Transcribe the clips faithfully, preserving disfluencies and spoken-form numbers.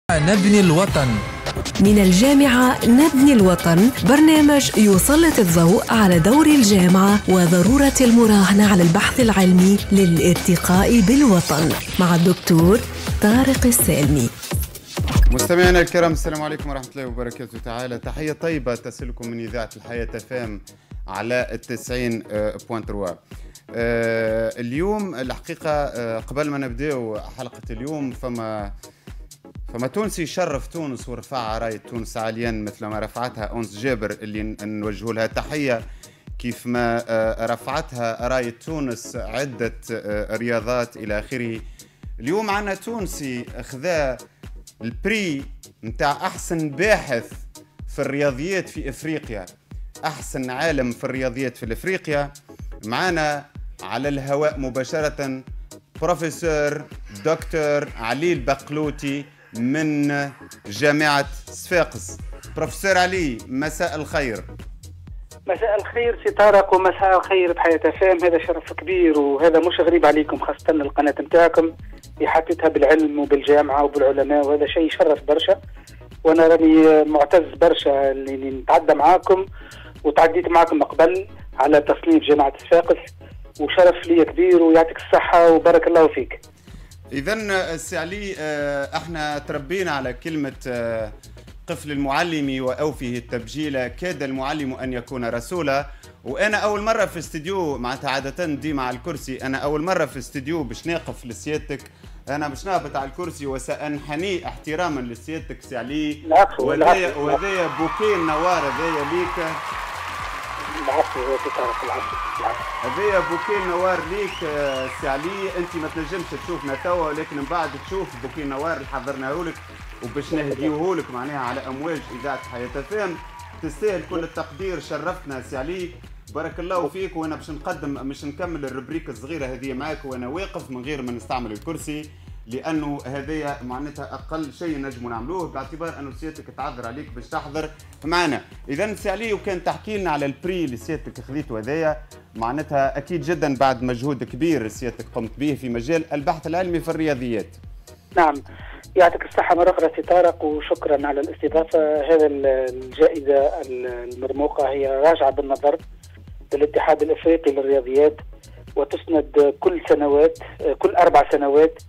نبني الوطن. من الجامعة نبني الوطن، برنامج يسلط الضوء على دور الجامعة وضرورة المراهنة على البحث العلمي للارتقاء بالوطن، مع الدكتور طارق السالمي. مستمعينا الكرام، السلام عليكم ورحمة الله وبركاته. تعالى تحية طيبة تصلكم من إذاعة الحياة فام على التسعين بوان تروا. آه اليوم الحقيقة آه قبل ما نبدأ حلقة اليوم فما فما تونسي شرف تونس ورفع راية تونس عاليا مثل ما رفعتها أنس جابر، اللي نوجه لها تحية كيف ما آه رفعتها راية تونس عدة آه رياضات إلى آخره. اليوم عنا تونسي أخذا البري متاع أحسن باحث في الرياضيات في إفريقيا، أحسن عالم في الرياضيات في إفريقيا. معنا على الهواء مباشرة بروفيسور دكتور علي البقلوتي من جامعة صفاقس. بروفيسور علي، مساء الخير. مساء الخير سي طارق، ومساء الخير بحياة فام. هذا شرف كبير، وهذا مش غريب عليكم، خاصة القناة متاعكم يحدثها بالعلم وبالجامعة وبالعلماء، وهذا شيء يشرف برشا. وانا راني معتز برشا اللي نتعدى معاكم، وتعديت معاكم قبل على تصنيف جامعة صفاقس، وشرف لي كبير، ويعطيك الصحة وبارك الله فيك. إذن سي علي، احنا تربينا على كلمة قفل المعلم وأوفه التبجيل، كاد المعلم أن يكون رسولا. وأنا أول مرة في استديو، معناتها عادة دي مع الكرسي، أنا أول مرة في استديو باش ناقف لسيادتك. أنا باش نهبط على الكرسي وسأنحني احتراما لسيادتك سي علي. العفو. وهذايا وهذايا بوكيه النوار هذايا ليك. العفو سي طارق، العفو. هذايا بوكيه النوار ليك سي علي. أنت ما تنجمش تشوفنا توا، ولكن من بعد تشوف بوكيه النوار اللي حضرناه لك وباش نهديوه لك معناها على أمواج إذاعة حياة فام. تستاهل كل التقدير، شرفتنا سي علي، بارك الله فيك. وانا باش نقدم مش نكمل الروبريك الصغيره هذه معاك وانا واقف من غير ما نستعمل الكرسي، لانه هذايا معناتها اقل شيء نجموا نعملوه، باعتبار انه سيادتك تعذر عليك باش تحضر معنا. اذا سي علي، وكان تحكي لنا على البري اللي سيادتك خذيته هذايا، معناتها اكيد جدا بعد مجهود كبير سيادتك قمت به في مجال البحث العلمي في الرياضيات. نعم، يعطيك الصحة مرة أخرى سي طارق، وشكرا على الاستضافة. هذا الجائزة المرموقة هي راجعة بالنظر للاتحاد الافريقي للرياضيات، وتسند كل سنوات كل اربع سنوات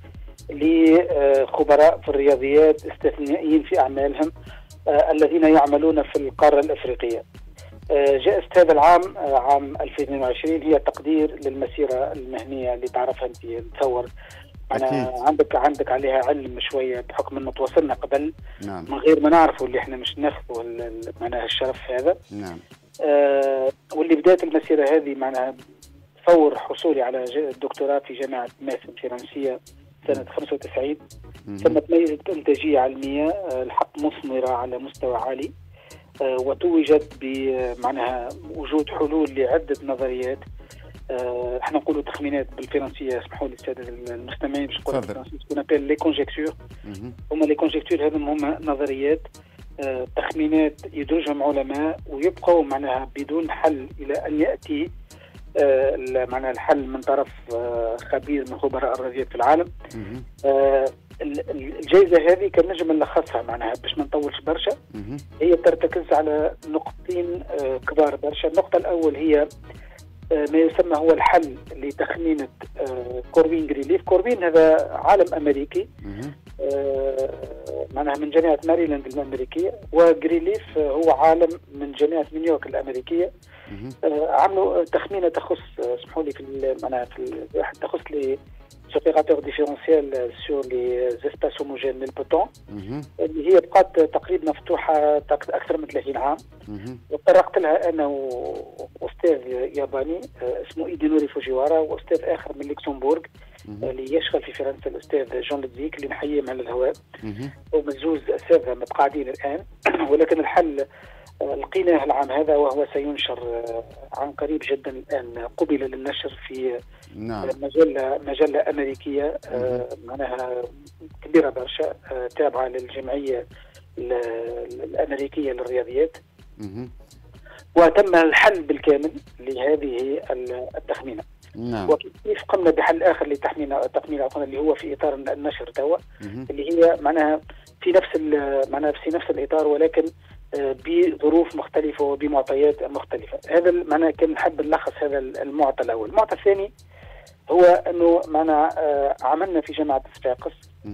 لخبراء في الرياضيات استثنائيين في اعمالهم الذين يعملون في القاره الافريقيه. جائزه هذا العام عام ألفين واثنين وعشرين هي تقدير للمسيره المهنيه اللي تعرفها انت، نتصور انا عندك عندك عليها علم شويه بحكم انه تواصلنا قبل. نعم. من غير ما نعرفوا اللي احنا مش ناخذوا معناها الشرف هذا. نعم. آه واللي بدايه المسيره هذه معناها فور حصولي على الدكتوراه في جامعه ماس الفرنسيه سنه خمسة وتسعين. ثم تميزت انتاجيه علميه آه الحق مثمره على مستوى عالي، آه وتوجت بمعناها وجود حلول لعده نظريات. آه احنا نقولوا تخمينات بالفرنسيه، اسمحوا لي الساده المستمعين باش نقولوا بالفرنسيه، تكون ابل لي كونجيكتور. هما لي كونجيكتور هذم هما نظريات آه تخمينات يدرجهم علماء ويبقوا معناها بدون حل الى ان ياتي آه معناها الحل من طرف آه خبير من خبراء الرياضيات في العالم. آه الجائزه هذه كان نجم نلخصها معناها باش ما نطولش برشا. هي ترتكز على نقطتين آه كبار برشا. النقطه الاول هي ما يسمى هو الحل لتخمينة كوربين جريليف. كوربين هذا عالم أمريكي معناها من جامعة ماريلاند الأمريكية، وجريليف هو عالم من جامعة نيويورك الأمريكية. عملوا تخمينة تخص، اسمحوا لي في معناها في تخص لي opérateurs différentiels sur les espaces homogènes nilpotent، اللي هي بقات تقريبا مفتوحة أكثر من ثلاثين عام. وتطرقت لها أنا وأستاذ ياباني اسمه إيدينوري فوجيوارا، وأستاذ آخر من لوكسمبورغ اللي يشغل في فرنسا الأستاذ جون لودفيك اللي نحييهم على الهواء. ومزوز أساتذة متقاعدين الآن. ولكن الحل لقيناه العام هذا، وهو سينشر عن قريب جدا الآن، قبل للنشر في نعم. مجلة مجلة أمريكية معناها كبيرة برشا، تابعة للجمعية الأمريكية للرياضيات. وتم الحل بالكامل لهذه التخمينة. نعم. وكيف قمنا بحل اخر لتحميل تقنين العطانه اللي هو في اطار النشر توا، اللي هي معناها في نفس معناها في نفس الاطار ولكن بظروف مختلفه وبمعطيات مختلفه. هذا معناها كان نحب نلخص هذا المعطى الاول. المعطى الثاني هو انه معنا عملنا في جامعه صفاقس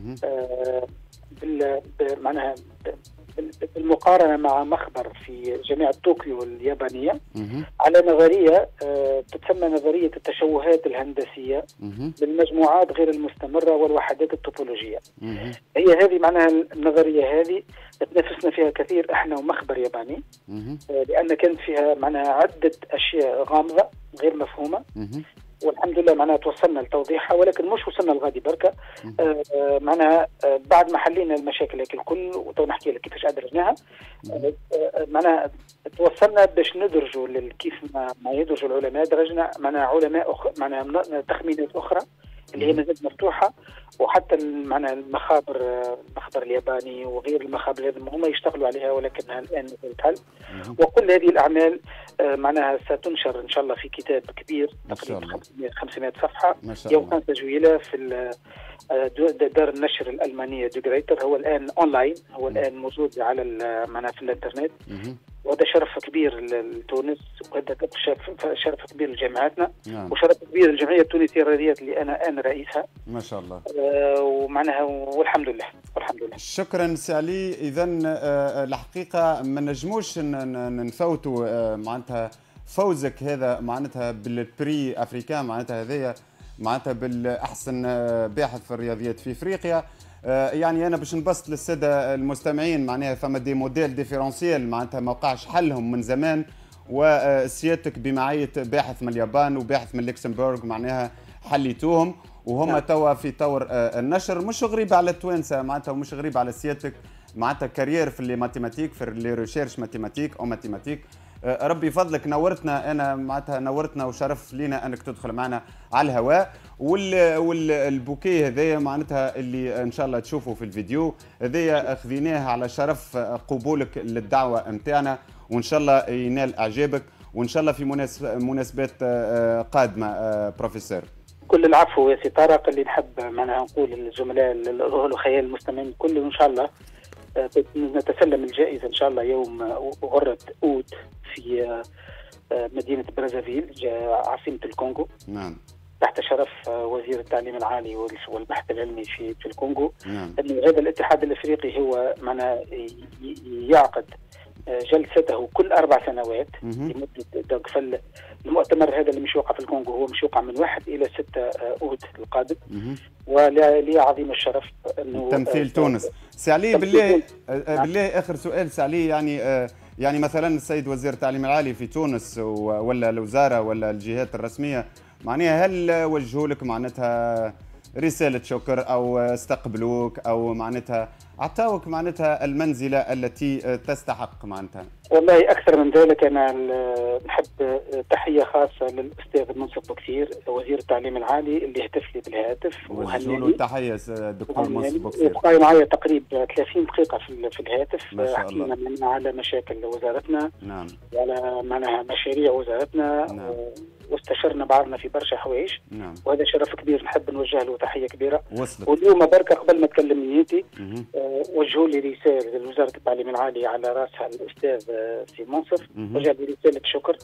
بال معناها بالمقارنه مع مخبر في جامعه طوكيو اليابانيه على نظريه تسمى نظريه التشوهات الهندسيه بالمجموعات غير المستمره والوحدات الطوبولوجيه. هي هذه معناها النظريه هذه تنافسنا فيها كثير احنا ومخبر ياباني، لان كانت فيها معناها عده اشياء غامضه غير مفهومه، والحمد لله معناها توصلنا لتوضيحها، ولكن مش وصلنا لغادي بركه. آه معناها آه بعد ما حلينا المشاكل هيك الكل وتو نحكي لك كيفاش ادرجناها. آه معناها توصلنا باش ندرجوا كيف ما, ما يدرجوا العلماء، درجنا معناها علماء أخ... معناها تخمينات اخرى اللي هي مازالت مفتوحه، وحتى معناها المخابر المخبر الياباني وغير المخابر هم يشتغلوا عليها ولكنها الان مازالت حل. وكل هذه الاعمال معناها ستنشر ان شاء الله في كتاب كبير تقريبا خمسمائة صفحه يوم خمسة جويلة في دار النشر الالمانيه دوغريتر. هو الان اونلاين، هو الان موجود على معناها في الانترنت، وهذا شرف كبير لتونس، وهذا شرف كبير لجامعاتنا، نعم. وشرف كبير للجمعيه التونسيه للرياضيات اللي انا انا رئيسها ما شاء الله. آه ومعناها والحمد لله والحمد لله. شكرا سي علي. اذا آه الحقيقه ما نجموش نفوتوا آه معناتها فوزك هذا معناتها بالبري افريكان، معناتها هذايا معناتها بالاحسن باحث في الرياضيات في افريقيا. يعني انا باش نبسط للساده المستمعين معناها فما دي موديل ديفيرونسيال معناتها ما وقعش حلهم من زمان، وسيادتك بمعيه باحث من اليابان وباحث من لوكسمبورغ معناها حليتوهم، وهم توا في طور النشر. مش غريب على التوانسه معناتها ومش غريب على سيادتك معناتها كارير في لي ماتيماتيك في لي ريشيرش ماتيماتيك او ماتيماتيك. ربي فضلك نورتنا، انا معناتها نورتنا وشرف لينا انك تدخل معنا على الهواء. والبوكيه هذايا معناتها اللي ان شاء الله تشوفوا في الفيديو هذايا خذيناه على شرف قبولك للدعوه نتاعنا، وان شاء الله ينال اعجابك، وان شاء الله في مناسبات قادمه. بروفيسور كل العفو يا سي طارق. اللي نحب معناها نقول للزملاء الاخوه المستمعين الكل ان شاء الله نتسلم الجائزة إن شاء الله يوم غرة أود في مدينة برازافيل عاصمة الكونغو، نعم، تحت شرف وزير التعليم العالي والبحث العلمي في في الكونغو. نعم. أن هذا الاتحاد الأفريقي هو معناه يعقد جلسته كل أربع سنوات لمدة. المؤتمر هذا اللي مش يوقع في الكونغو هو مش يوقع من واحد إلى ستة أود القادم، ولي عظيم الشرف انه تمثيل تونس. سي علي بالله بالله اخر سؤال سي علي، يعني يعني مثلا السيد وزير التعليم العالي في تونس ولا الوزاره ولا الجهات الرسميه معناها هل وجهوا لك معناتها رساله شكر او استقبلوك او معناتها اعطاوك معناتها المنزله التي تستحق معناتها؟ والله اكثر من ذلك، انا نحب تحيه خاصه للاستاذ منصف بوكسير وزير التعليم العالي اللي هتف لي بالهاتف وهنيني له تحيه دكتور منصف بوكسير. وبقى معايا تقريبا ثلاثين دقيقه في في الهاتف، حكينا منا على مشاكل وزارتنا، نعم، وعلى معناها مشاريع وزارتنا، نعم، واستشرنا بعضنا في برشا حوايج، نعم، وهذا شرف كبير نحب نوجه له تحيه كبيره. وصلت. واليوم بركه قبل ما تكلم نيتي أه وجهوا لي رساله لوزاره التعليم العالي على راسها الاستاذ سي منصف، وجه لي رساله شكر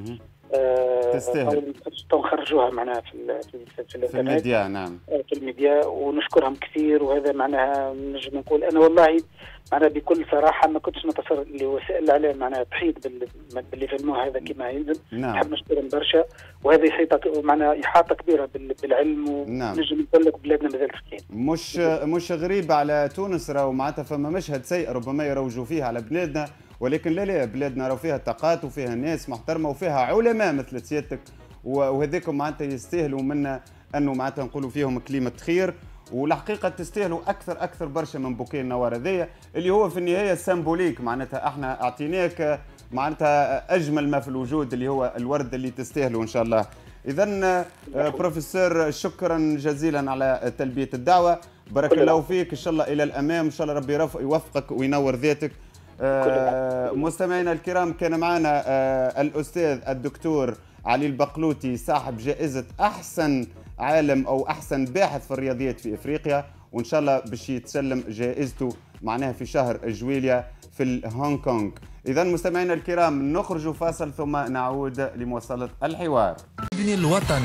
أه تستاهل تنخرجوها معناها في في, في, في الميديا، نعم، في الميديا، ونشكرهم كثير. وهذا معناها نجم نقول انا والله معناها بكل صراحه ما كنتش نتصور لوسائل الاعلام معناها تحيط باللي فهموه هذا كما يلزم. نعم. نحب نشكرهم برشا، وهذا يحيط معناها احاطه كبيره بالعلم، ونجم نقول لك بلادنا مازال فكين. مش مش غريب على تونس، راهو معناتها فما مشهد سيء ربما يروجوا فيه على بلادنا، ولكن لا لا بلادنا راهو فيها طاقات وفيها ناس محترمه وفيها علماء مثل سيادتك، وهذيكم معناتها يستاهلوا منا انه معناتها نقولوا فيهم كلمه خير، والحقيقه تستاهلوا اكثر اكثر برشا من بوكيه النوار هذايا اللي هو في النهايه سيمبوليك. معناتها احنا اعطيناك معناتها اجمل ما في الوجود اللي هو الورد اللي تستاهلوا ان شااء الله. اذا بروفيسور شكرا جزيلا على تلبيه الدعوه، بارك الله فيك، ان شاء الله الى الامام، ان شاء الله ربي يوفقك وينور ذاتك آه مستمعينا الكرام، كان معنا آه الأستاذ الدكتور علي البقلوطي صاحب جائزة أحسن عالم أو أحسن باحث في الرياضيات في إفريقيا، وإن شاء الله باش يتسلم جائزته معناها في شهر جويليا في هونغ كونغ. إذا مستمعينا الكرام نخرج فاصل ثم نعود لمواصلة الحوار. ابن الوطن.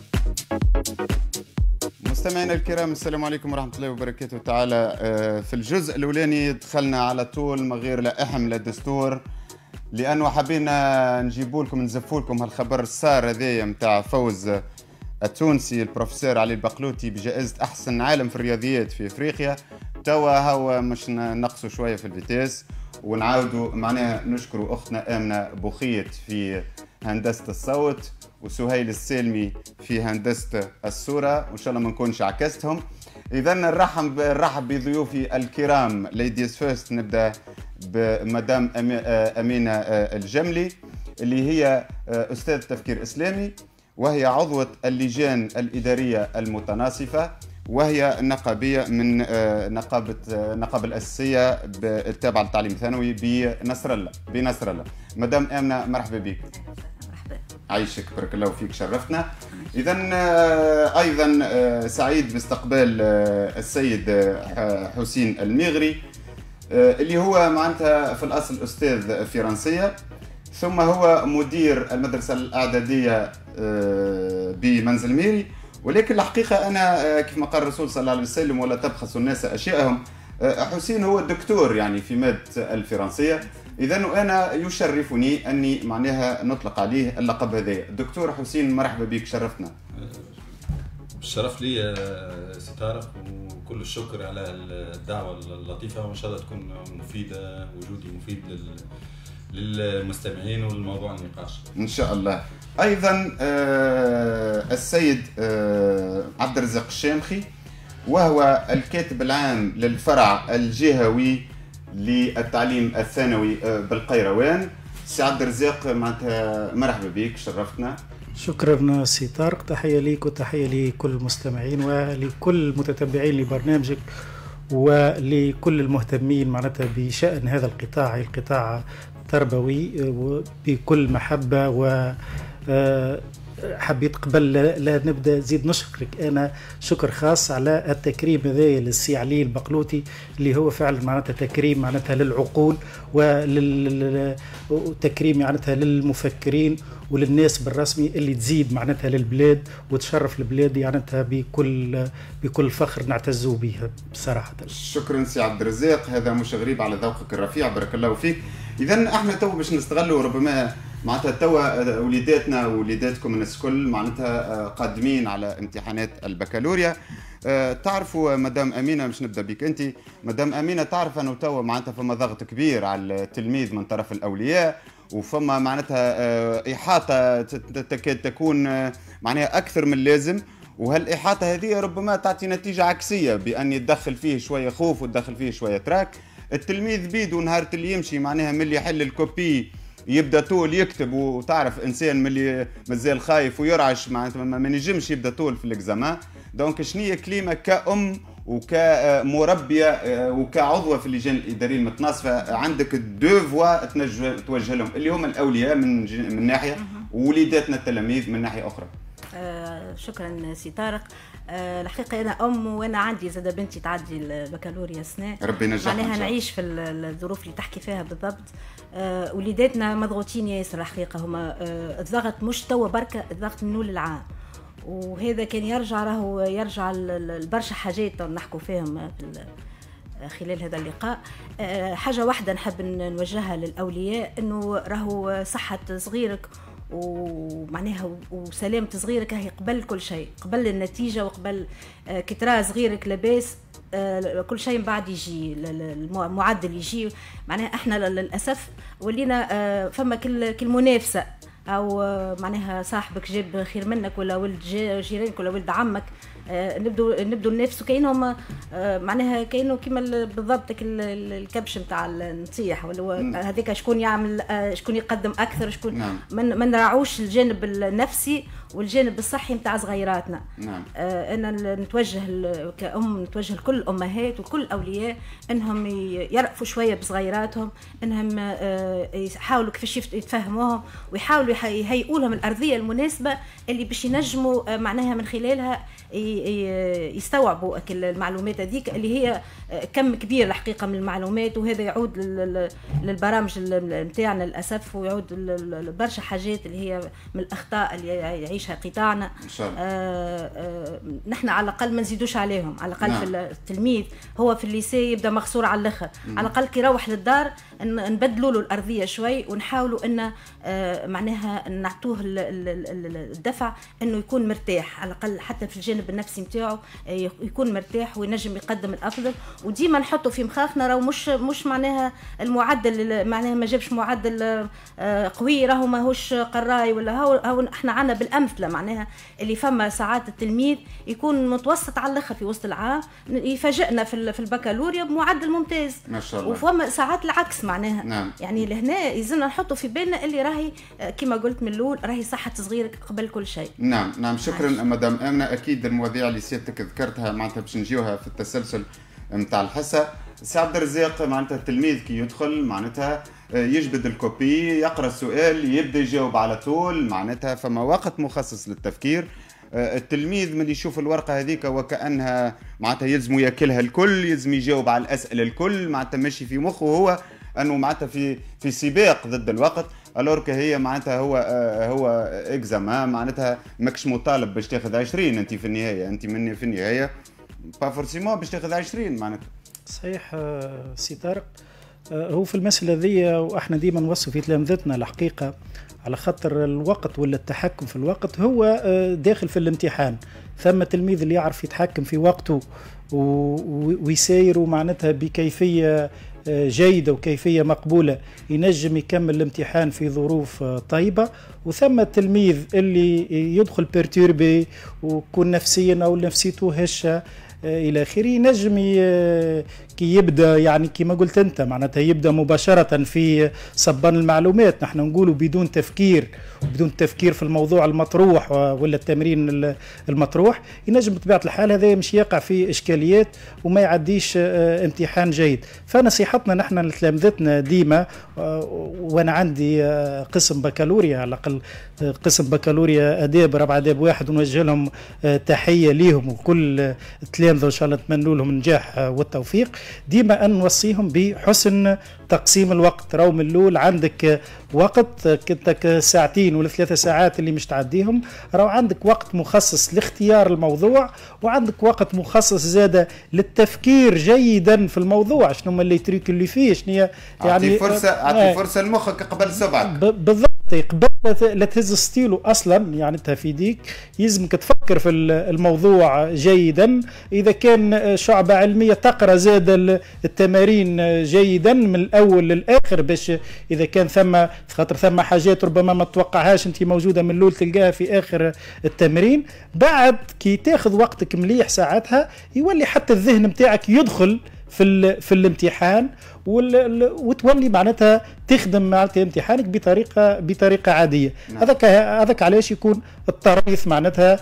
مستمعينا الكرام السلام عليكم ورحمة الله وبركاته. تعالى في الجزء الأولاني دخلنا على طول من غير لا إحم لا دستور، لأنه حبينا نجيبوا لكم نزفوا لكم هالخبر السار هذايا نتاع فوز التونسي البروفيسور علي البقلوطي بجائزة أحسن عالم في الرياضيات في إفريقيا. توا هو مش نقصوا شوية في الفيتيس ونعاودوا معناها نشكروا أختنا آمنة بوخيت في هندسة الصوت وسهيل السالمي في هندسة الصورة، وإن شاء الله ما نكونش عكستهم. إذا نرحب نرحب بضيوفي الكرام. ليديز فيرست، نبدأ بمدام أمينة الجملي اللي هي أستاذ تفكير إسلامي، وهي عضوة اللجان الإدارية المتناصفة، وهي نقابية من نقابة نقابة الأساسية التابعة للتعليم الثانوي بنصر الله بنصر الله. مدام آمنة مرحبا بك. عايشك، بارك الله فيك، شرفتنا. إذا أيضا سعيد باستقبال السيد حسين المغري اللي هو معناتها في الأصل أستاذ فرنسية، ثم هو مدير المدرسة الإعدادية بمنزل ميري، ولكن الحقيقة أنا كيف ما قال الرسول صلى الله عليه وسلم ولا تبخسوا الناس أشياءهم، حسين هو الدكتور يعني في مادة الفرنسية. إذا أنا يشرفني أني معناها نطلق عليه اللقب هذا. دكتور حسين مرحبا بك، شرفتنا. الشرف لي سي طارق، وكل الشكر على الدعوة اللطيفة، وإن شاء الله تكون مفيدة، وجودي مفيد للمستمعين والموضوع النقاش إن شاء الله. أيضا السيد عبد الرزاق الشامخي، وهو الكاتب العام للفرع الجهوي للتعليم الثانوي بالقيروان. سي عبد الرزاق معناتها مرحبا بك، شرفتنا. شكرا سي طارق، تحية ليك وتحية لكل المستمعين ولكل متتبعين لبرنامجك ولكل المهتمين معناتها بشأن هذا القطاع القطاع التربوي بكل محبة. و حبيت قبل لا نبدا زيد نشكرك انا شكر خاص على التكريم هذا للسي علي البقلوطي، اللي هو فعلا معناتها تكريم معناتها للعقول وتكريم معناتها للمفكرين وللناس بالرسمي اللي تزيد معناتها للبلاد وتشرف البلاد معناتها بكل بكل فخر نعتزوا بها بصراحه. شكرا سي عبد الرزاق، هذا مش غريب على ذوقك الرفيع، بارك الله فيك. اذا احنا تو باش نستغلوا ربما معناتها توا وليداتنا ووليداتكم الناس الكل معناتها قادمين على امتحانات البكالوريا. تعرفوا مدام امينه، مش نبدا بك انت. مدام امينه تعرف انه توا معناتها فما ضغط كبير على التلميذ من طرف الاولياء، وفما معناتها احاطه تكاد تكون معناها اكثر من اللازم، وهالاحاطه هذه ربما تعطي نتيجه عكسيه بان يتدخل فيه شويه خوف وتدخل فيه شويه تراك. التلميذ بيدو نهار اللي يمشي معناها من اللي يحل الكوبي يبدا طول يكتب، وتعرف انسان ملي مازال خايف ويرعش معناتها ما نجمش يبدا طول في الاكزامان. دونك شنية كلمه كأم وكمربيه وكعضوه في اللجان الاداريه المتناصفه عندك دو توجه لهم اللي هم الاولياء من من ناحيه ووليداتنا التلاميذ من ناحيه اخرى؟ آه شكرا سي طارق. آه الحقيقه انا ام وانا عندي زاد بنتي تعدي البكالوريا السنه، ربي ينجحها معناها نعيش في الظروف اللي تحكي فيها بالضبط. آه وليداتنا مضغوطين ياسر الحقيقه، هما آه الضغط مش توا بركه، الضغط من اول العام، وهذا كان يرجع راهو يرجع لبرشا حاجات نحكوا فيهم في خلال هذا اللقاء. آه حاجه واحده نحب نوجهها للاولياء، انه راهو صحه صغيرك ومعناها وسلامة صغيرك هي قبل كل شيء، قبل النتيجة وقبل كترا صغيرك لاباس كل شيء بعد يجي المعدل يجي. معناها احنا للأسف ولينا فما كل كل منافسة، أو معناها صاحبك جاب خير منك ولا ولد جيرانك ولا ولد عمك، نبدو نبدو ننافسوا كأنهم معناها كأنه كيما بالضبط الكبش نتاع النصيح، ولا هذيك شكون يعمل شكون يقدم أكثر، شكون ما نراعوش الجانب النفسي والجانب الصحي نتاع صغيراتنا. نعم. آه انا نتوجه كأم نتوجه لكل الامهات وكل الاولياء انهم يرأفوا شويه بصغيراتهم، انهم آه يحاولوا كيفاش يتفهموهم ويحاولوا يهيئوا لهم الارضيه المناسبه اللي باش ينجموا آه معناها من خلالها يستوعبوا المعلومات هذيك اللي هي كم كبير الحقيقه من المعلومات، وهذا يعود للبرامج نتاعنا للاسف، ويعود لبرشا حاجات اللي هي من الاخطاء اللي يعيشها قطاعنا. ان شاء الله. آه آه نحن على الاقل ما نزيدوش عليهم، على الاقل نعم. في التلميذ هو في الليسي يبدا مغسور على الاخر، على الاقل كي يروح للدار نبدلوا له الارضيه شوي ونحاولوا ان آه معناها نعطوه الدفع انه يكون مرتاح، على الاقل حتى في الجانب النفسي نتاعو يكون مرتاح وينجم يقدم الافضل. وديما نحطوا في مخاخنا راهو مش مش معناها المعدل معناها ما جابش معدل قوي راهو ماهوش قراي ولا هو, هو احنا عنا بالامثله معناها اللي فما ساعات التلميذ يكون متوسط على الاخر في وسط العام يفاجئنا في في البكالوريا بمعدل ممتاز ما شاء الله، وفما ساعات العكس معناها. نعم. يعني لهنا يلزمنا نحطوا في بالنا اللي راهي كما قلت من الاول راهي صحه صغيرك قبل كل شيء. نعم نعم. شكرا مدام امنه. اكيد المواضيع اللي سيادتك ذكرتها معناتها باش نجيوها في التسلسل نتاع الحصه. سي عبد الرزاق معناتها التلميذ كي يدخل معناتها يجبد الكوبي يقرا السؤال يبدا يجاوب على طول، معناتها فما وقت مخصص للتفكير. التلميذ من يشوف الورقه هذيك وكانها معناتها يلزم ياكلها الكل، يلزم يجاوب على الاسئله الكل، معناتها ماشي في مخه هو انه معناتها في في سباق ضد الوقت. الوركه هي معناتها هو هو اكزامان، معناتها ماكش مطالب باش تاخذ عشرين انت في النهايه، انت من في النهايه با فورسيمون باش تاخذ عشرين معناتها. صحيح سي طارق. هو في المسألة ذي وإحنا ديما نوصف في تلامذتنا الحقيقة على خاطر الوقت ولا التحكم في الوقت هو داخل في الامتحان. ثم تلميذ اللي يعرف يتحكم في وقته ويسير معناتها بكيفية جيدة وكيفية مقبولة ينجم يكمل الامتحان في ظروف طيبة. وثم التلميذ اللي يدخل بيرتوربي ويكون نفسيا أو نفسيته هشة الى اخره ينجم كي يبدا يعني كما قلت انت معناتها يبدا مباشره في صبان المعلومات. نحن نقولوا بدون تفكير وبدون تفكير في الموضوع المطروح ولا التمرين المطروح ينجم بطبيعه الحال هذا مش يقع في اشكاليات وما يعديش امتحان جيد. فنصيحتنا نحن لتلامذتنا ديما، وانا عندي قسم بكالوريا على الاقل قسم بكالوريا اداب ربع اداب واحد ونوجه لهم تحيه ليهم وكل التلامذه ان شاء الله نتمنى لهم النجاح والتوفيق. ديما ان نوصيهم بحسن تقسيم الوقت. راهو من الاول عندك وقت كنتك ساعتين ولا ثلاثة ساعات اللي مش تعديهم، راهو عندك وقت مخصص لاختيار الموضوع وعندك وقت مخصص زاده للتفكير جيدا في الموضوع. شنو هما اللي تريك اللي فيه شنو يعني اعطي فرصه اعطي فرصه لمخك قبل سبعك بالضبط. قبل لا تهز ستيلو اصلا يعني انت في ديك يلزمك تفكر في الموضوع جيدا. اذا كان شعبه علميه تقرا زاد التمارين جيدا من الاول للاخر باش اذا كان ثم خاطر ثم حاجات ربما ما تتوقعهاش انت موجوده من الاول تلقاها في اخر التمرين. بعد كي تاخذ وقتك مليح ساعتها يولي حتى الذهن نتاعك يدخل في في الامتحان وتولي معناتها تخدم معناتها امتحانك بطريقه بطريقه عاديه. هذاك هذاك علاش يكون التريث معناتها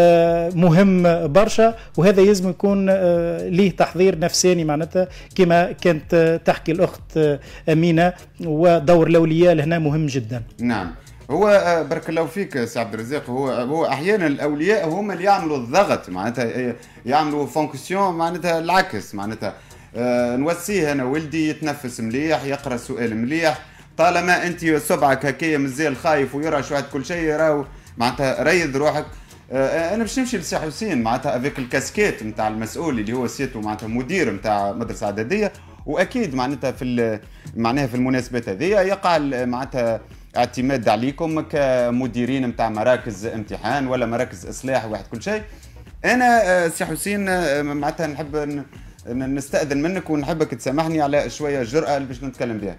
مهم برشا، وهذا يلزم يكون ليه تحضير نفساني معناتها كما كانت تحكي الاخت امينه، ودور الاولياء هنا مهم جدا. نعم. هو بارك الله فيك سي عبد الرزاق. هو هو احيانا الاولياء هم اللي يعملوا الضغط معناتها يعملوا فونكسيون معناتها العكس. معناتها أه نوصيه انا ولدي يتنفس مليح يقرا السؤال مليح، طالما انت صبعك هكايا مازال خايف ويرى شويه كل شيء راهو معناتها ريض روحك. أه انا باش نمشي لسي حسين معناتها افيك الكاسكيت نتاع المسؤول اللي هو سيتو معناتها مدير نتاع مدرسه اعداديه، واكيد معناتها في معناها في المناسبات هذه يقع معناتها اعتماد عليكم كمديرين نتاع مراكز امتحان ولا مراكز اصلاح واحد كل شيء. انا سي حسين معناتها نحب نستأذن منك ونحبك تسامحني على شويه الجرأه اللي باش نتكلم بها.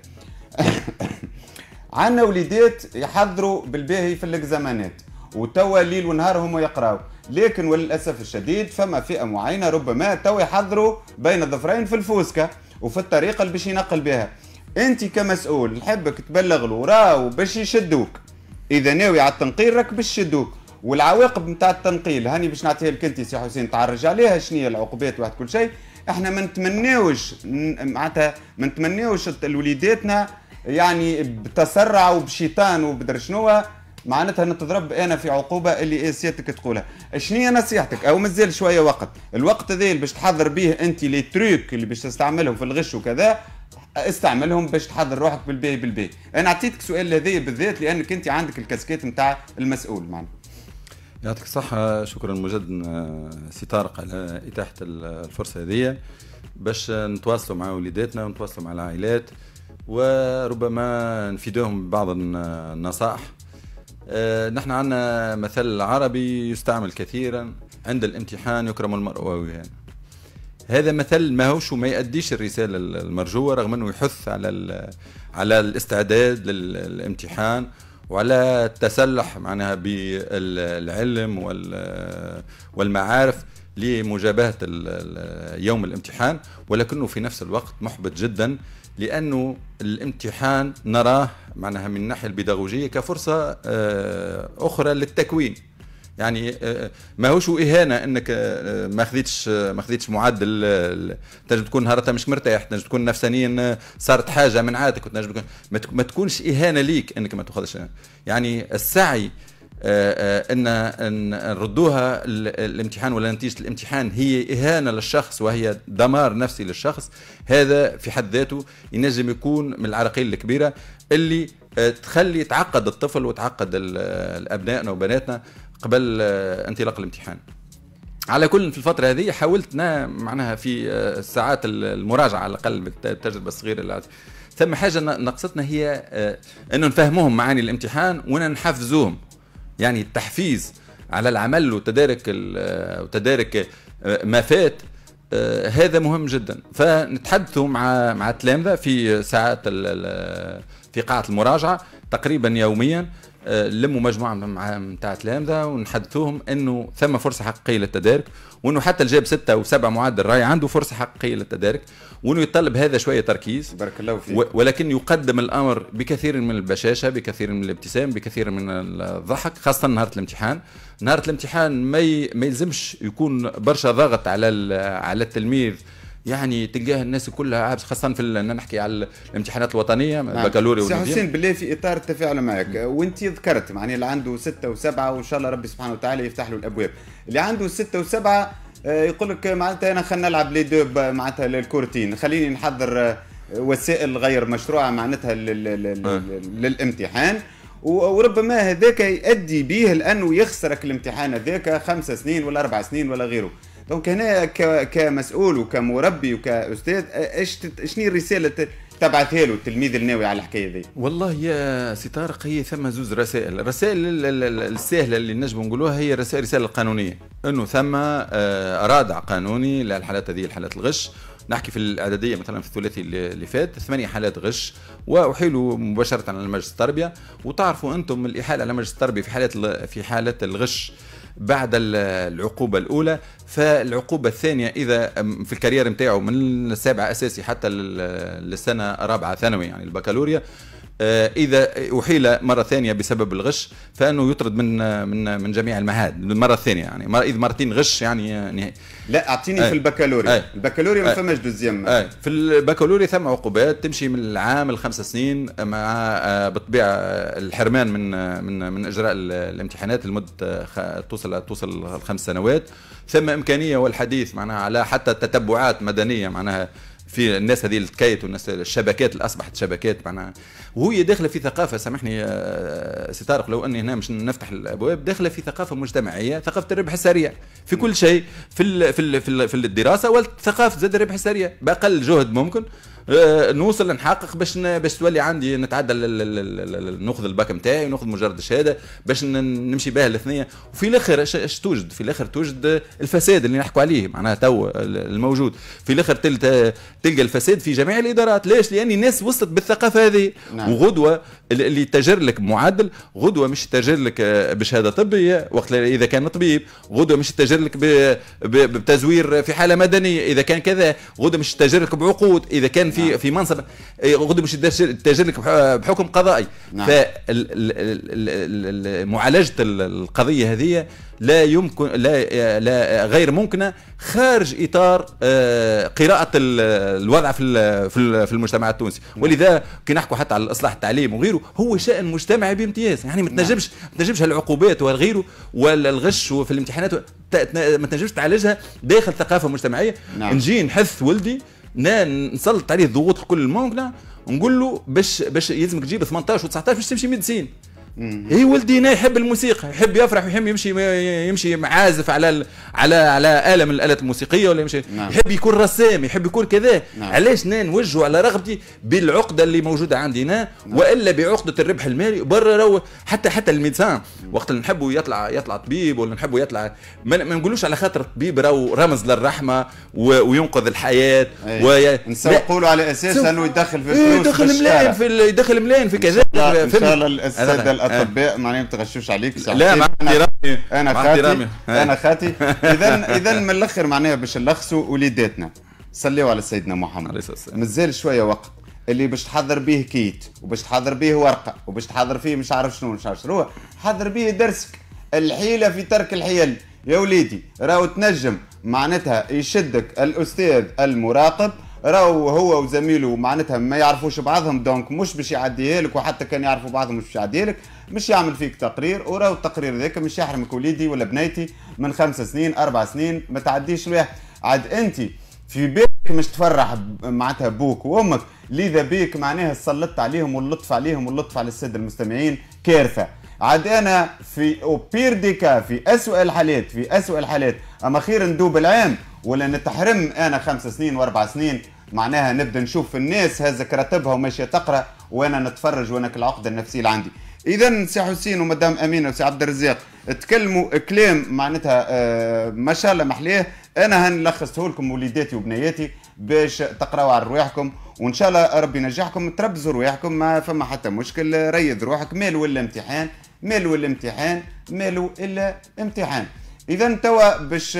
عندنا وليدات يحضروا بالباهي في الاكزامانات وتوا ليل ونهار هم يقراوا، لكن وللاسف الشديد فما فئه معينه ربما توا يحضروا بين الظفرين في الفوسكه وفي الطريقه اللي باش ينقل بها. انت كمسؤول نحبك تبلغ له راهو باش يشدوك، اذا ناوي على التنقيل راك باش يشدوك، والعواقب نتاع التنقيل هاني باش نعطيها لك انت سي حسين تعرج عليها، شنو هي العقوبات واحد كل شيء. احنا ما نتمناوش معناتها ما نتمناوش لوليداتنا يعني بتسرع وبشيطان وبدر شنو معناتها نتضرب انا في عقوبه اللي ايه سيادتك تقولها. شنو هي نصيحتك؟ او مازال شويه وقت، الوقت هذا اللي باش تحضر به انت لي تروك اللي باش تستعملهم في الغش وكذا، استعملهم باش تحضر روحك بالباهي بالباهي. انا اعطيتك سؤال هذايا بالذات لانك انت عندك الكاسكيت نتاع المسؤول معنا. يعطيك الصحة، شكرا مجددا سي طارق على إتاحة الفرصة هذه باش نتواصلوا مع وليداتنا ونتواصلوا مع العائلات وربما نفيدوهم ببعض النصائح. أه نحن عندنا مثل عربي يستعمل كثيرا: عند الامتحان يكرم المرء وهوان. هذا مثل ما هوش وما يؤديش الرسالة المرجوة، رغم أنه يحث على على الاستعداد للامتحان وعلى التسلح معناها بالعلم والمعارف لمجابهة يوم الامتحان، ولكنه في نفس الوقت محبط جدا، لأنه الامتحان نراه معناها من الناحية البيداغوجية كفرصة أخرى للتكوين. يعني ما هوش إهانة انك ما خذيتش ما خذيتش معدل، تنجم تكون نهارتها مش مرتاح، تنجم تكون نفسانيا صارت حاجه من عادتك، وتنجم ما تكونش إهانة ليك انك ما تاخذش. يعني السعي ان نردوها الامتحان ولا نتيجه الامتحان هي إهانة للشخص وهي دمار نفسي للشخص، هذا في حد ذاته ينجم يكون من العراقيل الكبيره اللي تخلي تعقد الطفل وتعقد الابنائنا وبناتنا قبل انطلاق الامتحان. على كل في الفترة هذه حاولت معناها في ساعات المراجعة على الأقل بالتجربة الصغيرة اللي ثم حاجة نقصتنا هي أنه نفهموهم معاني الامتحان وأن نحفزوهم، يعني التحفيز على العمل وتدارك وتدارك ما فات هذا مهم جدا. فنتحدثوا مع مع التلامذة في ساعات في قاعة المراجعة تقريبا يوميا، لموا مجموعه متاع تلامذه ونحدثوهم انه ثم فرصه حقيقيه للتدارك، وانه حتى اللي جاب سته وسبعه معدل راي عنده فرصه حقيقيه للتدارك، وانه يتطلب هذا شويه تركيز بارك الله فيك، ولكن يقدم الامر بكثير من البشاشه، بكثير من الابتسام، بكثير من الضحك، خاصه نهار الامتحان. نهار الامتحان ما ما يلزمش يكون برشا ضغط على على التلميذ، يعني تلقاه الناس كلها عابس، خاصه في نحكي على الامتحانات الوطنيه البكالوريا. سي حسين بالله في اطار التفاعل معك، وانت ذكرت معني اللي عنده ستة وسبعة وان شاء الله ربي سبحانه وتعالى يفتح له الابواب، اللي عنده ستة وسبعة يقول لك معناتها انا خلينا نلعب لي دو معناتها الكورتين، خليني نحضر وسائل غير مشروعه معناتها للامتحان، وربما هذاك يؤدي به لانه يخسرك الامتحان هذاك خمس سنين ولا اربع سنين ولا غيره. دونك هنا كمسؤول وكمربي وكاستاذ ايش شنو الرساله تبعثها له التلميذ الناوي على الحكايه ذي؟ والله يا سي طارق هي ثم زوز رسائل، الرسائل السهله اللي نجم نقولوها هي الرسائل الرساله القانونيه، انه ثم رادع قانوني للحالات هذه، الحالات الغش. نحكي في الاعداديه مثلا في الثلاثي اللي فات ثمانيه حالات غش واحيلوا مباشره على مجلس التربيه، وتعرفوا انتم الاحاله على مجلس التربيه في حالات في حاله الغش بعد العقوبة الأولى، فالعقوبة الثانية إذا في الكارير نتاعو من السابعة أساسي حتى للسنة رابعة ثانوي يعني البكالوريا، إذا أحيل مرة ثانية بسبب الغش فإنه يطرد من من من جميع المعاهد المرة الثانية، يعني مرة إذا مرتين غش يعني نهائي. لا أعطيني أي. في البكالوريا أي. البكالوريا ما فماش دوزيام. في البكالوريا ثم عقوبات تمشي من العام الخمس سنين مع بالطبيعة الحرمان من من من إجراء الامتحانات لمدة توصل توصل الخمس سنوات، ثم إمكانية والحديث معناها على حتى تتبعات مدنية معناها في الناس هذه اللي تكيت والناس الشبكات اللي اصبحت شبكات معناها، وهي داخله في ثقافه، سامحني سي طارق لو اني هنا مش نفتح الابواب، داخله في ثقافه مجتمعيه، ثقافه الربح السريع في كل شيء، في ال في ال في, ال في الدراسه، والثقافه زاد الربح السريع باقل جهد ممكن نوصل نحقق باش باش تولي عندي نتعدى ناخذ الباك نتاعي وناخذ مجرد الشهاده باش نمشي بها الاثنيه، وفي الاخر ايش توجد؟ في الاخر توجد الفساد اللي نحكوا عليه معناها تو الموجود، في الاخر تلقى الفساد في جميع الادارات. ليش؟ لان الناس وصلت بالثقافه هذه. نعم. وغدوه اللي تاجر لك معدل، غدوه مش تاجر لك بشهاده طبيه وقت اذا كان طبيب، غدوه مش تاجر لك بتزوير في حاله مدنيه اذا كان كذا، غدوه مش تاجر لك بعقود اذا كان في نعم. في منصب غدو باش يتاجر لك بحكم قضائي. نعم. فمعالجه القضيه هذه لا يمكن لا, لا غير ممكنه خارج اطار قراءه الوضع في في المجتمع التونسي. ولذا كي نحكوا حتى على الاصلاح التعليم وغيره هو شان مجتمعي بامتياز. يعني ما تنجمش ما تنجمش العقوبات والغيره والغش في الامتحانات ما تنجمش تعالجها داخل ثقافه مجتمعيه. نعم. نجي نحث ولدي نسلط عليه الضغوط الكل الممكنه ونقول له باش باش يلزمك تجيب ثمانية عشر و19 باش تمشي ميديسين. هي ولدي هنا يحب الموسيقى، يحب يفرح ويحب يمشي يمشي معازف على على على آلة من الآلات الموسيقية ولا يمشي. نعم. يحب يكون رسام، يحب يكون كذا. نعم. علاش انا نوجهه على رغبتي بالعقدة اللي موجودة عندي هنا. نعم. والا بعقدة الربح المالي برا. رو حتى حتى الميدسان وقت اللي نحبوا يطلع يطلع طبيب ولا نحبوا يطلع ما, ما نقولوش على خاطر الطبيب راهو رمز للرحمة وينقذ الحياة. وي... نسوقوا له على اساس انه يدخل في الفلوس، يدخل ملايين في يدخل ملايين في كذا. ان شاء الله الساده الاطباء معناها ما تغشوش عليك. لا مع احترامي انا خاتي انا خاتي. اذا اذا من الاخر معناها باش نلخصوا وليداتنا صليوا على سيدنا محمد. مازال شويه وقت اللي باش تحضر به كيت وباش تحضر به ورقه وباش تحضر فيه مش عارف شنو مش عارف شنو، حضر به درسك. الحيله في ترك الحيل يا وليدي. راهو تنجم معناتها يشدك الاستاذ المراقب، راهو هو وزميله معناتها ما يعرفوش بعضهم، دونك مش باش يعديها لك، وحتى كان يعرفوا بعضهم مش باش يعديها لك، مش يعمل فيك تقرير. وراهو التقرير ذاك مش يحرمك وليدي ولا بنيتي من خمس سنين اربع سنين ما تعديش الواحد. عاد انت في بالك مش تفرح معناتها بوك وامك، لذا بيك معناها سلطت عليهم واللطف عليهم واللطف على الساده المستمعين كارثه. عاد انا في اوبير ديكا في اسوء الحالات في اسوء الحالات اما خير ندوب العام ولا نتحرم انا خمس سنين واربع سنين، معناها نبدا نشوف الناس هذا كراتبها وماشيه تقرا وانا نتفرج وانا العقده النفسيه اللي عندي. اذا سي حسين ومدام امينه وسي عبد الرزاق تكلموا كلام معناتها آه ما شاء الله محليه. انا هنلخصه لكم وليداتي وبنياتي باش تقراوا على رواحكم، وان شاء الله ربي ينجحكم تربزوا رواحكم. ما فما حتى مشكل، ريض روحك. مال ولا امتحان مال ولا امتحان ماله الا امتحان. اذا توا باش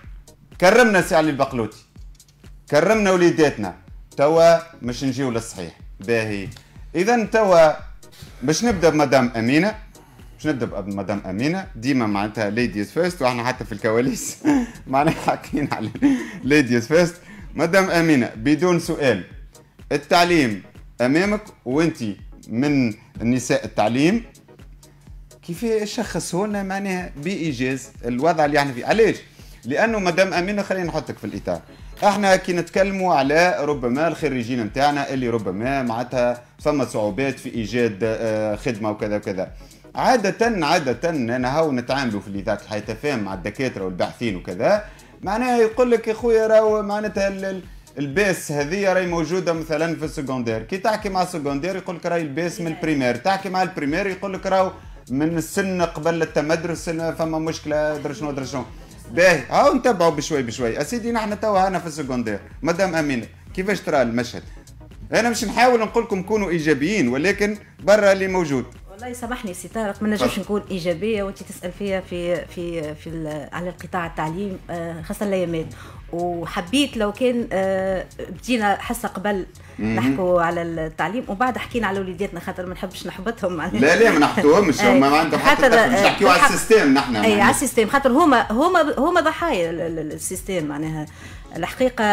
كرمنا سي علي البقلوتي، كرمنا وليداتنا، توا مش نجيو للصحيح باهي. اذا توا باش نبدا بمدام امينه، باش نبدا بمدام امينه. ديما معناتها ليديز فيرست، واحنا حتى في الكواليس معناها حاكيين على ليديز فيرست. مدام امينه بدون سؤال، التعليم امامك وانت من النساء التعليم، كيف شخصوا لنا معناها بايجاز الوضع اللي احنا فيه. علاش؟ لانه مدام امينه خلينا نحطك في الاطار. احنا كي نتكلموا على ربما الخريجين نتاعنا اللي ربما معناتها فما صعوبات في ايجاد خدمه وكذا وكذا، عاده عاده انا هاو نتعاملوا في الاذاعه الحياه تفاهم مع الدكاتره والباحثين وكذا، معناها يقول لك يا خويا راهو معناتها الباس هذه راهي موجوده مثلا في السكوندير. كي تحكي مع السكوندير يقول لك راهي الباس من البريمير، تحكي مع البريمير يقول لك راهو من السن قبل التمدرس فما مشكله درا شنو درا شنو. باهي هاو نتبعوا بشوي بشوي. اسيدي نحن توا هنا في السكوندير. مدام امينه كيفاش ترى المشهد؟ انا مش نحاول نقول لكم كونوا ايجابيين ولكن برا اللي موجود. والله سامحني سي طارق، ما نجمش نكون ايجابيه وانت تسال فيها في في في على القطاع التعليم خاصه الايامات. وحبيت لو كان بدينا حصه قبل نحكوا على التعليم وبعد حكينا على وليداتنا، خاطر ما نحبش نحبطهم. لا لا ما نحكوهمش، هما ما عندهم حتى مش نحكيو على السيستم. نحن اي على السيستم، خاطر هما هما هما ضحايا السيستم. معناها الحقيقه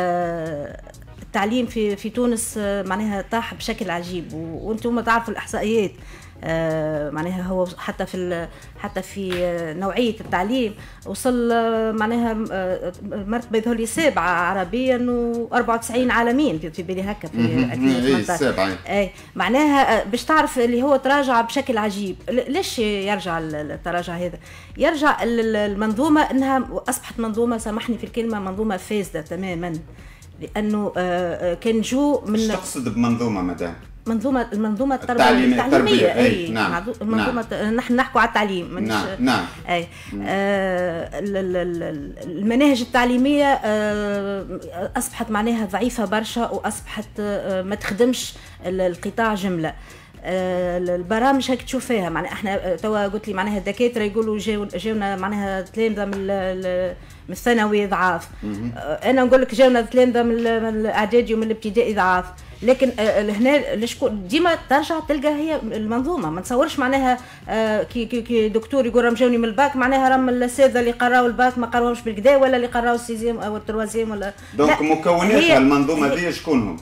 التعليم في في تونس معناها طاح بشكل عجيب، وانتم تعرفوا الاحصائيات. آه معناها هو حتى في حتى في نوعيه التعليم وصل آه معناها آه مرتبه يظهر لي سابعه عربيا وأربعة وتسعين عالميا في بالي هكا في ألفين وثمانطاش. اي معناها باش تعرف اللي هو تراجع بشكل عجيب. ليش يرجع التراجع هذا؟ يرجع المنظومه انها اصبحت منظومه، سامحني في الكلمه، منظومه فاسده تماما. لانه آه كان جو من. ايش تقصد بمنظومه مدام؟ منظومه المنظومه التربويه التعليميه. اي, أي. نعم. المنظومه نعم. نحن نحكوا على التعليم. نعم نعم. اي آه المناهج التعليميه آه اصبحت معناها ضعيفه برشا، واصبحت آه ما تخدمش القطاع جمله. البرامج هيك تشوف فيها معناها احنا توا قلت لي معناها الدكاتره يقولوا جاو جاونا معناها تلامذه من من الثانوي ضعاف. انا نقول لك جاونا تلامذه من الاعدادي ومن الابتدائي ضعاف، لكن هنا لشكون ديما ترجع تلقى هي المنظومه. ما نتصورش معناها كي كي دكتور يقول راهم جاوني من الباك معناها راهم الاساتذه اللي قراوا الباك ما قراوهمش بالكدا، ولا اللي قراوا السيزيام او التروازيام ولا. دونك مكونات المنظومه ذي شكون هم؟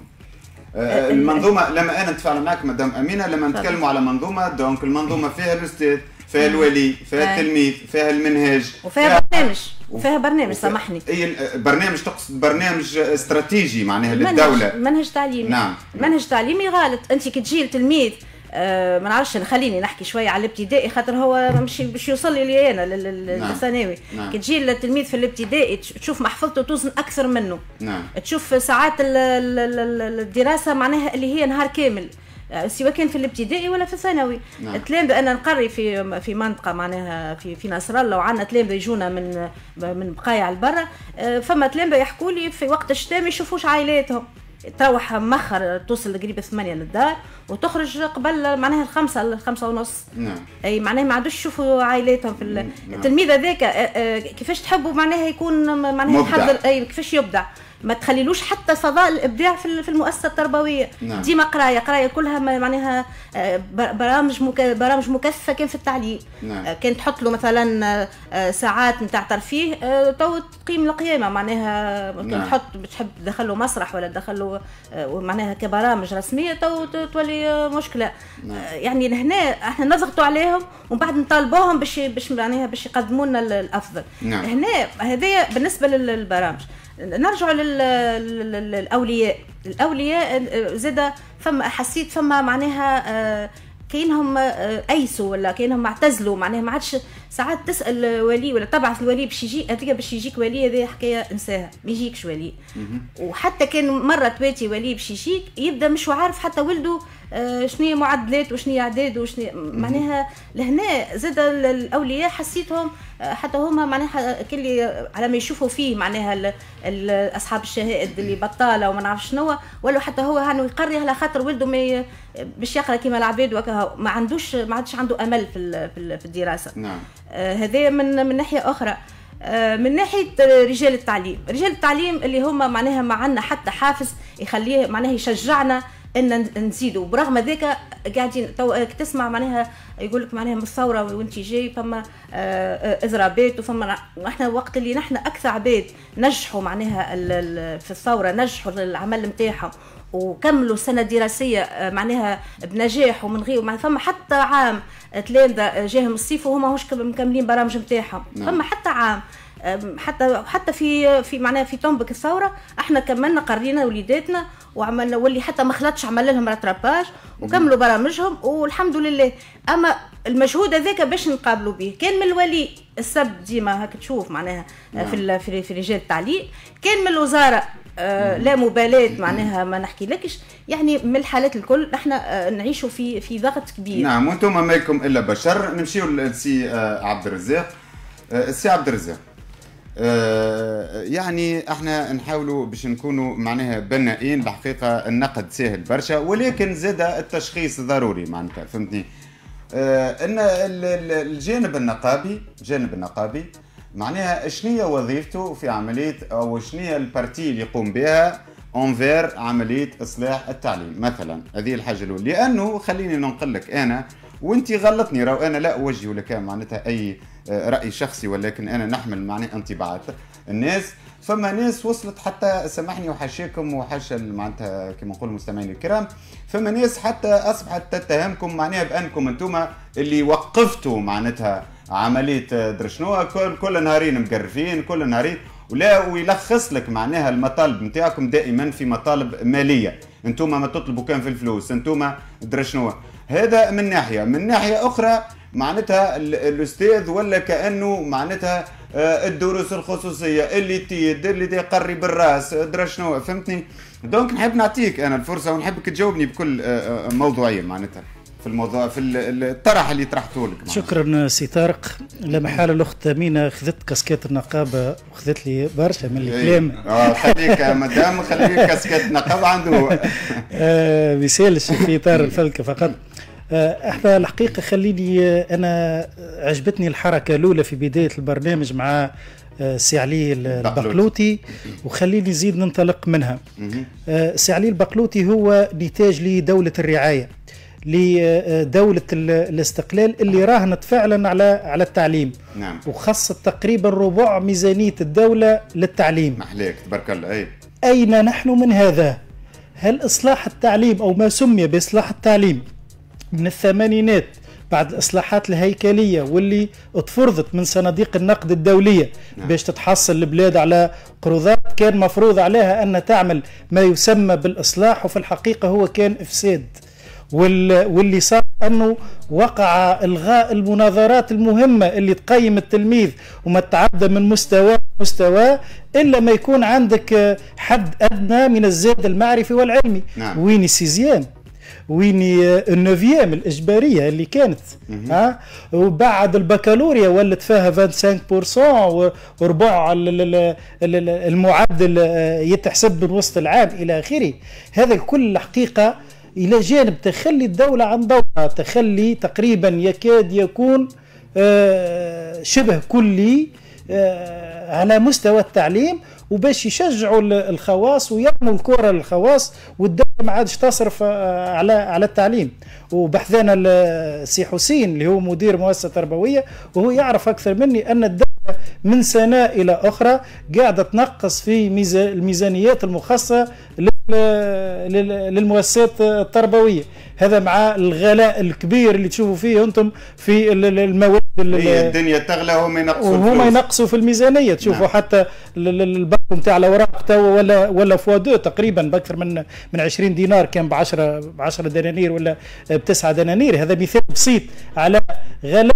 المنظومه لما انا نتفاعل معك مدام امينه لما نتكلموا على منظومه، دونك المنظومه فيها الاستاذ، فيها الولي، فيها التلميذ، فيها المنهج، وفيها برنامج وفيها برنامج سامحني. اي برنامج تقصد برنامج استراتيجي معناها للدوله، منهج تعليمي. نعم منهج تعليمي غالط. انت كي تجي التلميذ آه ما نعرفش خليني نحكي شويه على الابتدائي خاطر هو مش باش يوصل لي انا للثانوي. نعم. كي تجي التلميذ في الابتدائي تشوف محفظته توزن اكثر منه. نعم. تشوف ساعات الدراسه معناها اللي هي نهار كامل سواء كان في الابتدائي ولا في الثانوي. نعم. التلامذه انا نقري في في منطقه معناها في في نصر الله، وعندنا تلامذه يجونا من من بقايع البرا، فما تلامذه يحكوا لي في وقت الشتاء ما يشوفوش عائلاتهم، تروح مخر توصل قريب الثمانية للدار وتخرج قبل معناها الخمسة الخمسة ونص. نعم. أي معناها ما عادوش يشوفوا عائلاتهم في نعم. التلميذ هذاك كيفاش تحبوا معناها يكون معناها يحضر أي كيفاش يبدع، ما تخليلوش حتى فضاء الابداع في المؤسسه التربويه. نعم. ديما قرايه قرايه كلها معناها برامج مك... برامج مكثفه كان في التعليم. نعم. كان تحط له مثلا ساعات نتاع ترفيه تو تقيم القيامه معناها. نعم. كان تحط تحب تدخل له مسرح ولا تدخل له معناها كبرامج رسميه تو تولي مشكله. نعم. يعني هنا احنا نضغطوا عليهم ومن بعد نطالبوهم باش باش معناها باش يقدموا لنا الافضل. نعم. هنا هذايا بالنسبه للبرامج. نرجع للاولياء. الاولياء زاد فما حسيت فما معناها كاينهم ايسوا ولا كاينهم اعتزلوا معناها ما عادش ساعات تسال الولي ولا تبعث الولي باش يجي هذيك باش يجيك ولي هذه حكايه انساها ما يجيكش ولي. وحتى كان مره تواتي ولي باش يجيك يبدا مش عارف حتى ولده شنو هي معدلات وشنو هي اعداد وشنو معناها. لهنا زاد الاولياء حسيتهم حتى هما معناها كل على ما يشوفوا فيه معناها اصحاب الشهائد اللي بطاله وما نعرف شنو، ولا حتى هو هانو يقري على خاطر ولده ما باش يقرا كيما العباد وكا ما عندوش ما عادش عنده امل في في الدراسه. نعم. آه هذا من من ناحيه اخرى. آه من ناحيه رجال التعليم، رجال التعليم اللي هما معناها ما عندنا حتى حافز يخليه معناها يشجعنا ان نزيدوا. برغم ذاك قاعدين تو تسمع معناها يقول لك معناها من الثوره وانت جاي فما اضرابات وفما احنا وقت اللي نحن اكثر عباد نجحوا معناها في الثوره نجحوا العمل نتاعهم وكملوا سنه دراسيه معناها بنجاح ومن غير معناها فما حتى عام تلامذه جاهم الصيف وهما مش مكملين برامج نتاعهم. فما حتى عام حتى حتى في في معناها في تنبك الثوره احنا كملنا قرينا وليداتنا وعملنا واللي حتى ما خلطش عملنا لهم راتراباج وكملوا برامجهم والحمد لله. اما المجهود هذاك باش نقابلوا به كان من الولي السب ديما هاك تشوف معناها في في في رجال التعليم، كان من الوزاره آه لا مبالاه معناها ما نحكي لكش. يعني من الحالات الكل احنا آه نعيشوا في في ضغط كبير. نعم. وانتم ما لكم الا بشر. نمشيو للسي آه عبد الرزاق. آه السي عبد الرزاق آه يعني احنا نحاولوا باش نكونوا معناها بنائين. الحقيقه النقد سهل برشا ولكن زاد التشخيص ضروري معناتها فهمتني. آه ان الجانب النقابي الجانب النقابي معناها شنية وظيفته في عمليه او شنية البارتي اللي يقوم بها اونفير عمليه اصلاح التعليم مثلا. هذه الحاجه الاولى. لانه خليني ننقل لك انا وانت غلطني راهو انا لا اوجه لك معناتها اي راي شخصي ولكن انا نحمل معناها انطباعات الناس. فما ناس وصلت حتى سامحني وحاشاكم وحاشا معناتها كما نقول المستمعين الكرام، فما ناس حتى اصبحت تتهمكم معناها بانكم انتم اللي وقفتوا معناتها عمليه درشنوها كل كل نهارين مقرفين كل نهارين ولا ويلخص لك معناها المطالب نتاعكم دائما في مطالب ماليه. انتم ما تطلبوا كان في الفلوس انتم درشنوها. هذا من ناحيه. من ناحيه اخرى معناتها الاستاذ ولا كانه معناتها الدروس الخصوصيه اللي تيد اللي تقري بالراس درا شنو فهمتني. دونك نحب نعطيك انا الفرصه ونحبك تجاوبني بكل موضوعيه معناتها في الموضوع في الطرح اللي طرحته لك. شكرا سي طارق. لا محاله الاخت امينه خذت كاسكيت النقابه وخذت لي برشا من الكلام. اه خليك مدام خليك كاسكيت النقابه عنده. آه مثال في اطار الفلكه فقط. احنا الحقيقة خليني أنا عجبتني الحركة الأولى في بداية البرنامج مع سي علي البقلوطي، وخليني نزيد ننطلق منها. سي علي البقلوطي هو نتاج لدولة الرعاية، لدولة الاستقلال اللي راهنت فعلا على على التعليم. نعم. وخصت تقريبا ربع ميزانية الدولة للتعليم. محليك تبارك الله. أي. أين نحن من هذا؟ هل إصلاح التعليم أو ما سمي بإصلاح التعليم من الثمانينات بعد الإصلاحات الهيكلية واللي اتفرضت من صناديق النقد الدولية نعم. باش تتحصل البلاد على قروضات كان مفروض عليها أن تعمل ما يسمى بالإصلاح، وفي الحقيقة هو كان إفساد. واللي صار أنه وقع إلغاء المناظرات المهمة اللي تقيم التلميذ وما تعدى من مستوى مستوى إلا ما يكون عندك حد أدنى من الزاد المعرفي والعلمي. نعم. ويني سيزيام، ويني النوفيام الإجبارية اللي كانت ها، وبعد البكالوريا ولت فيها خمسة وعشرين بالمئة وربع المعدل يتحسب من وسط العام إلى آخره. هذا كل حقيقة إلى جانب تخلي الدولة عن دورها، تخلي تقريبا يكاد يكون شبه كلي على مستوى التعليم، وباش يشجعوا الخواص ويرموا الكرة للخواص، والدولة ما عادش تصرف على على التعليم. وبحثنا السي حسين اللي هو مدير مؤسسة تربوية وهو يعرف أكثر مني أن الدولة من سنة إلى أخرى قاعدة تنقص في الميزانيات المخصصة للمؤسسات التربوية. هذا مع الغلاء الكبير اللي تشوفوا فيه أنتم في المواد، هي الدنيا تغلى وهم ينقصوا وهم ينقصوا في الميزانية. تشوفوا نعم. حتى البنك نتاع الأوراق توا ولا ولا فوادو تقريبا بأكثر من من عشرين دينار، كان ب عشرة ب عشرة دنانير ولا بتسعة دنانير. هذا مثال بسيط على غلاء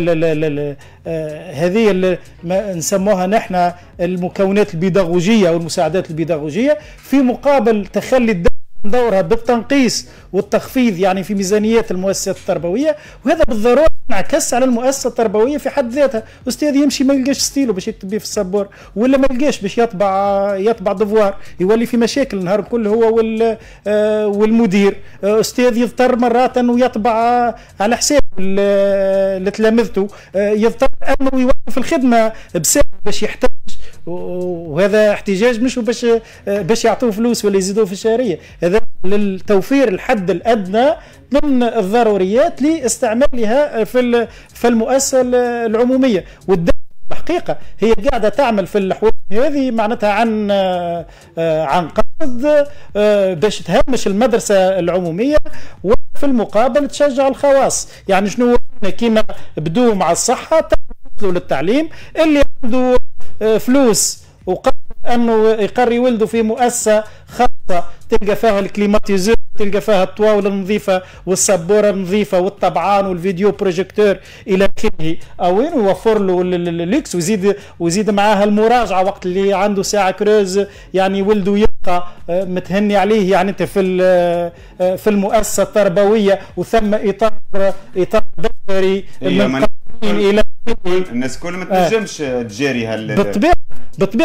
هذه اللي نسموها نحن المكونات البيداغوجية والمساعدات البيداغوجية، في مقابل تخلي الدولة دورها بالتنقيص والتخفيض يعني في ميزانيات المؤسسات التربوية. وهذا بالضرورة انعكس على المؤسسة التربوية في حد ذاتها. أستاذ يمشي ما يلقاش ستيلو باش يكتب بيه في السبور، ولا ما يلقاش باش يطبع يطبع دفوار، يولي في مشاكل النهار كله هو والمدير. أستاذ يضطر مرات أنه يطبع على حساب لتلامذته، يضطر أنه يوقف الخدمة بسبب باش يحتاج، وهذا احتجاج مش باش باش يعطوه فلوس ولا يزيدوه في الشهريه. هذا للتوفير الحد الادنى ضمن الضروريات لاستعمالها في في المؤسسه العموميه. والدوله الحقيقه هي قاعده تعمل في الحوار هذه معناتها عن عن قصد باش تهمش المدرسه العموميه، وفي المقابل تشجع الخواص. يعني شنو كيما بدو مع الصحه توصلوا للتعليم، اللي عنده فلوس وقرر انه يقري ولده في مؤسسه خاصه تلقى فيها الكليماتيزور، تلقى فيها الطواوله النظيفه والسبوره النظيفه والطبعان والفيديو بروجيكتور الى اخره، او يوفر له الليكس ويزيد ويزيد معاها المراجعه وقت اللي عنده ساعه كروز، يعني ولده يبقى متهني عليه. يعني انت في في المؤسسه التربويه وثم اطار اطار دوري من الى الناس كل ما تنجمش تجاري هال بالطبيعه بالطبيعه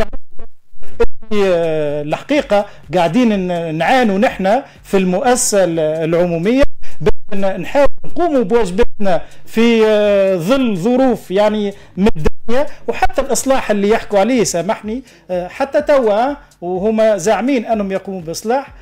الحقيقه قاعدين نعانوا نحن في المؤسسه العموميه، نحاول نقوموا بواجباتنا في ظل ظروف يعني ماديه، وحتى الاصلاح اللي يحكوا عليه سامحني حتى توا وهما زاعمين انهم يقوموا باصلاح،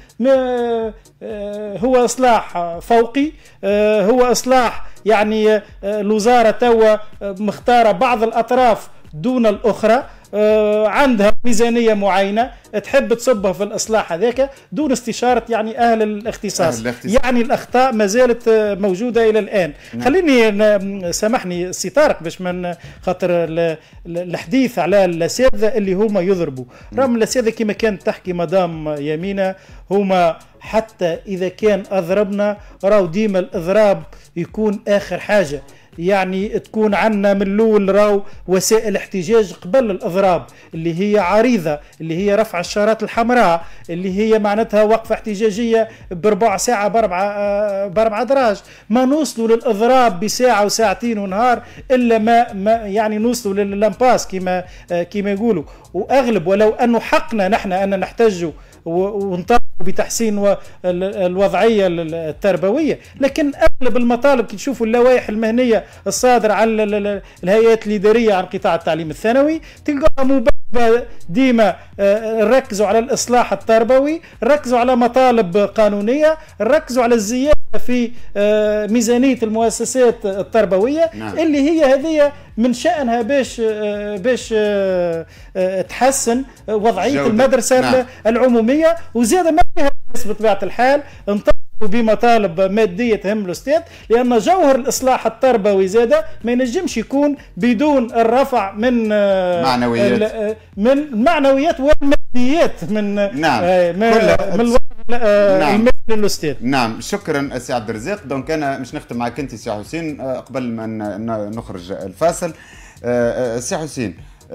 هو اصلاح فوقي، هو اصلاح يعني الوزاره توا مختاره بعض الاطراف دون الاخرى، عندها ميزانيه معينه تحب تصبها في الاصلاح هذاك دون استشاره يعني اهل الاختصاص. يعني الاخطاء ما زالت موجوده الى الان. نعم. خليني سامحني سي طارق باش من خاطر الحديث على الاساتذه اللي هما يضربوا، رغم الاساتذه كما كانت تحكي مدام يمينه هما حتى اذا كان اضربنا راهو ديما الاضراب يكون اخر حاجه، يعني تكون عنا من الاول راو وسائل احتجاج قبل الاضراب اللي هي عريضه، اللي هي رفع الشارات الحمراء، اللي هي معناتها وقفه احتجاجيه بربع ساعه باربعه باربعه دراج. ما نوصلوا للاضراب بساعه وساعتين ونهار الا ما, ما يعني نوصلوا لللامباس كما كما يقولوا. واغلب ولو انه حقنا نحن ان نحتجوا ونطالبوا بتحسين الوضعيه التربويه، لكن اغلب المطالب كي تشوفوا اللوائح المهنيه الصادره على الهيئات الاداريه عن قطاع التعليم الثانوي تلقاها مبالغه ديما. ركزوا على الاصلاح التربوي، ركزوا على مطالب قانونيه، ركزوا على الزياده في ميزانيه المؤسسات التربويه. نعم. اللي هي هذه من شأنها باش باش تحسن وضعيه المدرسه. نعم. العموميه، وزياده ما فيها بطبيعه الحال انطلقوا بمطالب ماديه تهم الاستاذ، لان جوهر الاصلاح التربوي زاده ما ينجمش يكون بدون الرفع من معنويات من المعنويات والماديات من نعم من, من نعم. للاستاذ. نعم، شكرا سي عبد الرزاق. دونك انا مش نختم معك انت سي حسين قبل ما نخرج الفاصل. سي حسين،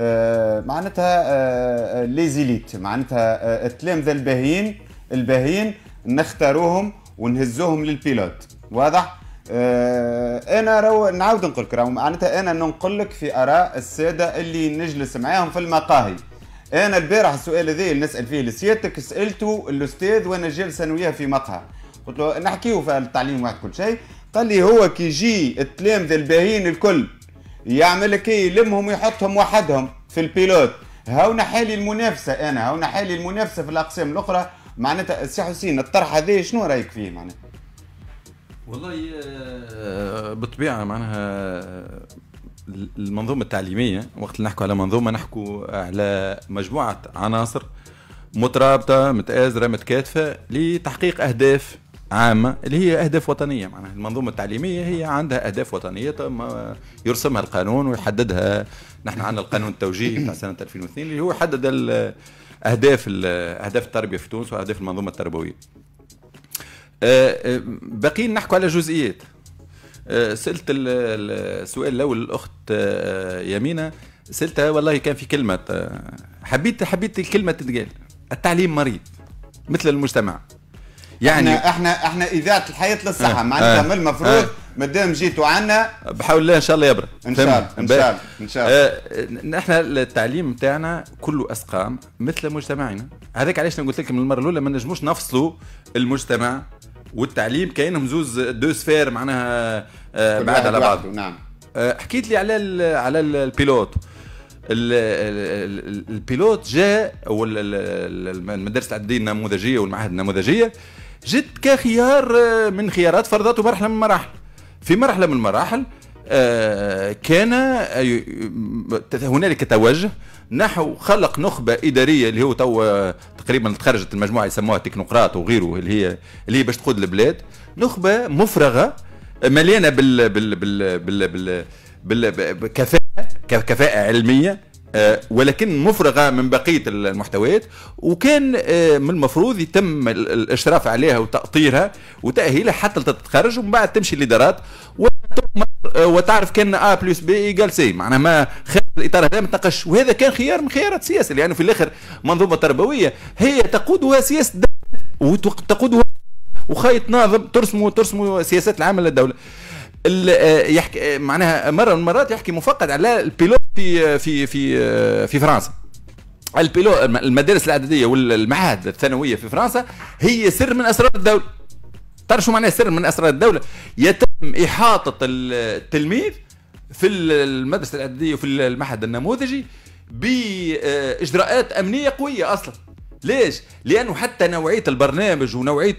معناتها ليزيليت، معناتها التلامذه الباهيين الباهيين نختاروهم ونهزوهم للبيلوت، واضح؟ انا رو نعاود نقول لك، معناتها انا ننقل لك في اراء الساده اللي نجلس معاهم في المقاهي. انا البارح السؤال هذا اللي نسال فيه لسيادتك سالته الاستاذ وانا جالس انا وياه في مقهى، قلت له نحكيو في التعليم واحد كل شيء، قال لي هو كي يجي التلامذه الباهيين الكل يعمل لك ايه؟ يلمهم ويحطهم وحدهم في البيلوت. هاونا حالي المنافسه، انا هاونا حالي المنافسه في الاقسام الاخرى. معناتها سي حسين الطرح هذا شنو رايك فيه؟ معناتها والله بالطبيعه معناها المنظومه التعليميه وقت اللي نحكوا على منظومه نحكوا على مجموعه عناصر مترابطه متآزره متكاتفه لتحقيق اهداف عامه اللي هي اهداف وطنيه. معناها المنظومه التعليميه هي عندها اهداف وطنيه يرسمها القانون ويحددها. نحن عندنا القانون التوجيهي بتاع سنه ألفين واثنين اللي هو يحدد اهداف اهداف التربيه في تونس واهداف المنظومه التربويه. باقيين نحكوا على جزئيات. سألت السؤال الاول الاخت يمينه، سألتها والله كان في كلمه حبيت حبيت الكلمه تتقال، التعليم مريض مثل المجتمع. يعني احنا احنا احنا اذاعه الحياه للصحه. آه معناتها آه من المفروض آه مادام جيتوا عنا بحاول الله ان شاء الله يبرد ان شاء الله ان شاء الله ان شاء الله. آه احنا التعليم نتاعنا كله اسقام مثل مجتمعنا. هذاك علاش قلت لك من المره الاولى ما نجموش نفصلوا المجتمع والتعليم كاينهم زوز دو سفير معناها آه بعاد على بعض. نعم. آه حكيت لي على ال على البيلوت. البيلوت جاء او المدارس التعدديه النموذجيه والمعاهد النموذجيه جد كخيار من خيارات فرضته مرحله من المراحل. في مرحله من المراحل كان هنالك توجه نحو خلق نخبه اداريه اللي هو تو تقريبا تخرجت المجموعه يسموها تكنوقراط وغيره اللي هي اللي هي باش تقود البلاد، نخبه مفرغه مليانه بال بال بال بال بال بالكفاءه كفاءه علميه ولكن مفرغه من بقيه المحتويات، وكان من المفروض يتم الاشراف عليها وتاطيرها وتاهيلها حتى تتخرج ومن بعد تمشي الادارات وتعرف كان ا بلس بي ايجال سي. معناها ما خارج الاطار هذا ما تناقش، وهذا كان خيار من خيارات السياسه لانه يعني في الاخر منظومه تربويه هي تقودها سياسه الدوله وتقودها وخيط ناظم ترسموا ترسموا سياسات العامه للدوله. يحكي معناها مره من المرات يحكي مفقد على البيلوت في في في في فرنسا. البيلوت المدارس الاعداديه والمعاهد الثانويه في فرنسا هي سر من اسرار الدوله. تعرف شو معناه سر من اسرار الدوله؟ يتم احاطه التلميذ في المدرسه الاعداديه وفي المعهد النموذجي باجراءات امنيه قويه اصلا. ليش؟ لأنه حتى نوعية البرنامج ونوعية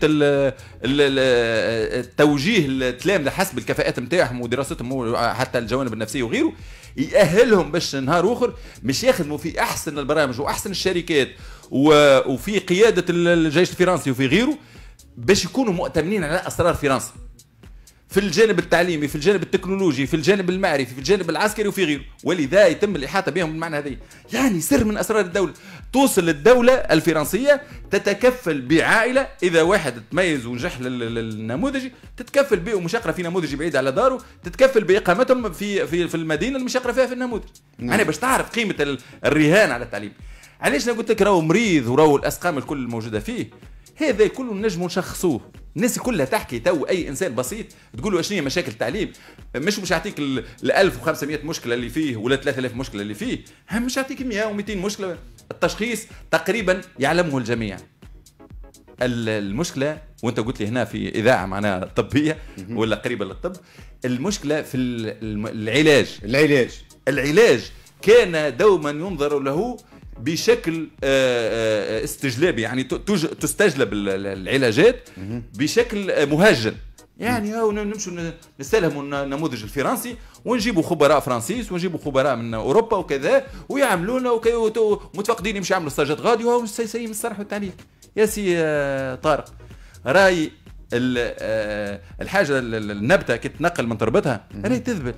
التوجيه التلامذة حسب الكفاءات نتاعهم ودراستهم وحتى الجوانب النفسية وغيره يأهلهم باش نهار آخر مش يخدموا في أحسن البرامج وأحسن الشركات وفي قيادة الجيش الفرنسي وفي غيره باش يكونوا مؤتمنين على أسرار فرنسا في الجانب التعليمي، في الجانب التكنولوجي، في الجانب المعرفي، في الجانب العسكري وفي غيره، ولذا يتم الإحاطة بهم بالمعنى هذا. يعني سر من أسرار الدولة. توصل الدولة الفرنسية تتكفل بعائلة إذا واحد تميز ونجح للنموذجي تتكفل به ومش يقرأ في نموذجي بعيد على داره، تتكفل بإقامتهم في في في المدينة اللي مش يقرأ فيها في النموذج. نعم. يعني باش تعرف قيمة الرهان على التعليم. علاش أنا قلت لك راهو مريض وراهو الأسقام الكل الموجودة فيه. هذا كله نجموا نشخصوه. الناس كلها تحكي تو اي انسان بسيط تقول له شنو هي مشاكل التعليم، مش مش يعطيك ال ألف وخمسمائة مشكله اللي فيه ولا ثلاثة آلاف مشكله اللي فيه، هم مش يعطيك مئة ومئتين مشكله. التشخيص تقريبا يعلمه الجميع. المشكله وانت قلت لي هنا في اذاعه معناها طبيه ولا قريبه للطب، المشكله في العلاج العلاج العلاج كان دوما ينظر له بشكل استجلابي، يعني تستجلب العلاجات بشكل مهجن. يعني هاو نمشوا نستلهموا النموذج الفرنسي ونجيبوا خبراء فرنسيس ونجيبوا خبراء من اوروبا وكذا ويعملونا ومتفقدين يمشي يعملوا ستاجات غادي وهو سي من الصرح والتعليق. يا سي طارق، راي الحاجه النبته كي تنقل من تربتها راهي تذبل.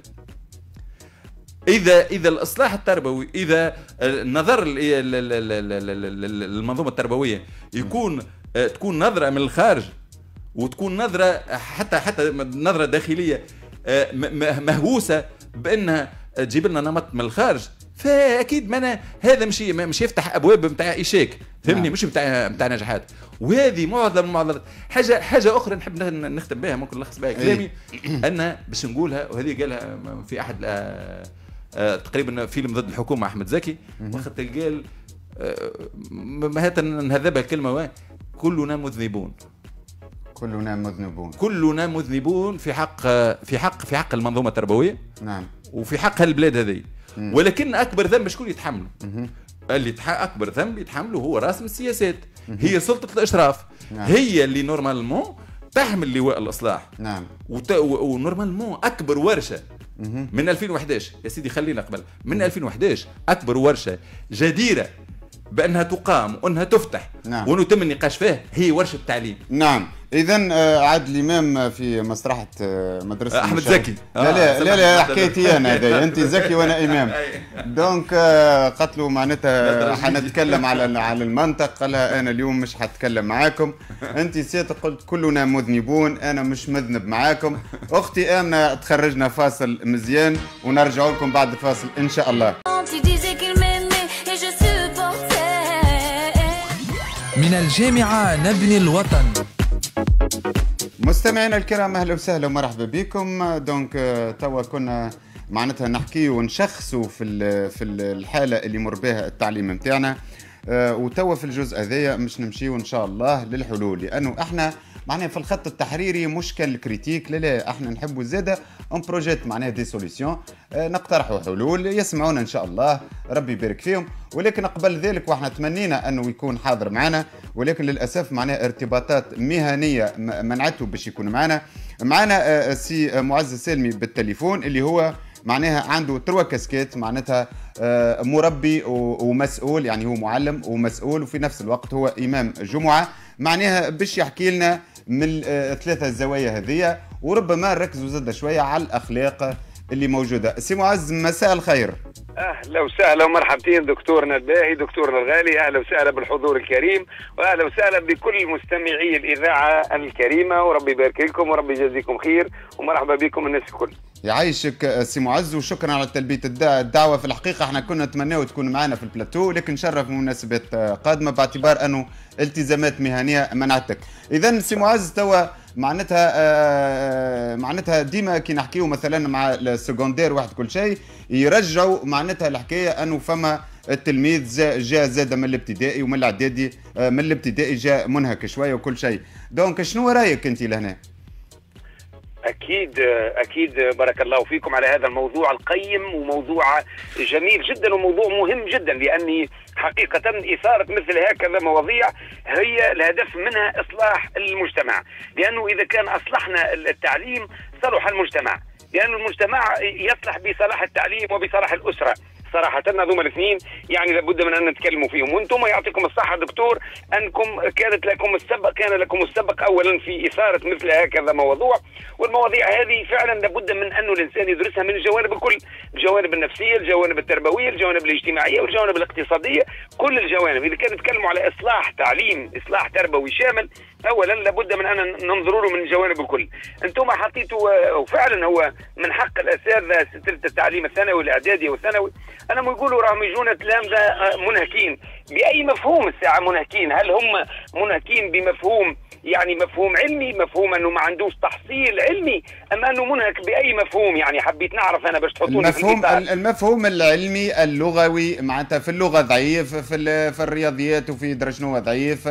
اذا اذا الاصلاح التربوي، اذا النظر المنظومه التربويه يكون تكون نظره من الخارج وتكون نظره حتى حتى نظره داخليه مهووسه بانها تجيب لنا نمط من الخارج، فاكيد معناها هذا مش مش يفتح ابواب نتاع ايشاك، فهمني؟ مش نتاع نتاع نجاحات. وهذه معضله من المعضلات. حاجه حاجه اخرى نحب نختم بها، ممكن نلخص بها كلامي، ان باش نقولها، وهذه قالها في احد آه آه تقريبا فيلم ضد الحكومه احمد زكي، وقت قال آه نهذبها الكلمه، كلنا مذنبون كلنا مذنبون كلنا مذنبون في حق في حق في حق المنظومه التربويه، نعم، وفي حق هالبلاد هذه. ولكن اكبر ذنب شكون يتحمله؟ اللي اكبر ذنب يتحمله هو راسم السياسات، هي سلطه الاشراف، نعم. هي اللي نورمالمون تحمل لواء الاصلاح، نعم، وت... ونورمالمون اكبر ورشه من ألفين وأحد عشر يا سيدي، خلينا قبل من ألفين وأحد عشر اكبر ورشه جديره بانها تقام وانها تفتح، نعم، وانه يتم النقاش فيها هي ورشه التعليم. نعم. اذا عادل امام في مسرحه مدرسه احمد زكي. لا لا لا, لا حكايتي انا هذا، انت زكي وانا امام. دونك قتلوا معناتها حنتكلم على على المنطق، قالها انا اليوم مش حتكلم معاكم. انت سيت قلت كلنا مذنبون، انا مش مذنب معاكم. اختي امنه تخرجنا فاصل مزيان ونرجع لكم بعد الفاصل ان شاء الله. من الجامعة نبني الوطن. مستمعينا الكرام، اهلا وسهلا ومرحبا بكم. دونك توا كنا معناتها نحكي ونشخصوا في في الحاله اللي مر بها التعليم نتاعنا، وتوا في الجزء هذايا مش نمشيو ان شاء الله للحلول، لانه احنا معناها في الخط التحريري مش كالكريتيك، لا لا، احنا نحبوا زاده اون بروجيت معناها دي سوليسيون، نقترحوا حلول يسمعونا ان شاء الله، ربي يبارك فيهم. ولكن قبل ذلك واحنا تمنينا انه يكون حاضر معنا، ولكن للاسف معناها ارتباطات مهنيه منعته باش يكون معنا. معنا سي معز سالمي بالتليفون، اللي هو معناها عنده تروا كاسكيت، معناتها مربي ومسؤول، يعني هو معلم ومسؤول وفي نفس الوقت هو امام جمعه، معناها باش يحكي لنا من الثلاثه الزوايا هذيا، وربما نركزوا زاد شويه على الاخلاق اللي موجوده. سي معز، مساء الخير. اهلا وسهلا ومرحبتين دكتورنا الباهي، دكتورنا الغالي، اهلا وسهلا بالحضور الكريم، واهلا وسهلا بكل مستمعي الاذاعه الكريمه، وربي يبارك لكم وربي يجازيكم خير، ومرحبا بكم الناس الكل. يعيشك سي معز، وشكرا على تلبيه الدعوه. في الحقيقه احنا كنا نتمناو تكون معنا في البلاتو، لكن شرف مناسبات قادمه باعتبار انه التزامات مهنيه منعتك. اذا سي معز، توا معناتها آه معناتها ديما كي نحكيو مثلا مع السكوندير واحد كل شيء يرجعوا معناتها الحكايه انه فما التلميذ جاء زاد من الابتدائي ومن الاعدادي، آه من الابتدائي جاء منهك شويه وكل شيء. دونك شنو رايك انت لهنا؟ أكيد أكيد، بارك الله فيكم على هذا الموضوع القيم، وموضوع جميل جدا وموضوع مهم جدا، لأني حقيقة إثارة مثل هكذا مواضيع هي الهدف منها إصلاح المجتمع، لأنه إذا كان أصلحنا التعليم صلح المجتمع، لأن المجتمع يصلح بصلاح التعليم وبصلاح الأسرة. صراحة هذوما الاثنين يعني لابد من أن نتكلموا فيهم، وانتم يعطيكم الصحة دكتور أنكم كانت لكم السبق كان لكم السبق أولا في إثارة مثل هكذا موضوع، والمواضيع هذه فعلا لابد من أنه الإنسان يدرسها من الجوانب الكل، الجوانب النفسية، الجوانب التربوية، الجوانب الاجتماعية، والجوانب الاقتصادية، كل الجوانب. إذا كان نتكلموا على إصلاح تعليم، إصلاح تربوي شامل، أولا لابد من أن ننظروا له من الجوانب الكل. أنتم حطيتوا، وفعلا هو من حق الأساتذة سلسلة التعليم الثانوي والإعدادي والثانوي أنا يقولوا راهم يجونا تلامذة منهكين بأي مفهوم الساعة منهكين؟ هل هم منهكين بمفهوم يعني مفهوم علمي، مفهوم أنه ما عندوش تحصيل علمي، أم أنه منهك بأي مفهوم؟ يعني حبيت نعرف أنا باش تحطوني المفهوم في المفهوم العلمي اللغوي، معناتها في اللغة ضعيف، في في الرياضيات وفي درجنوة ضعيف،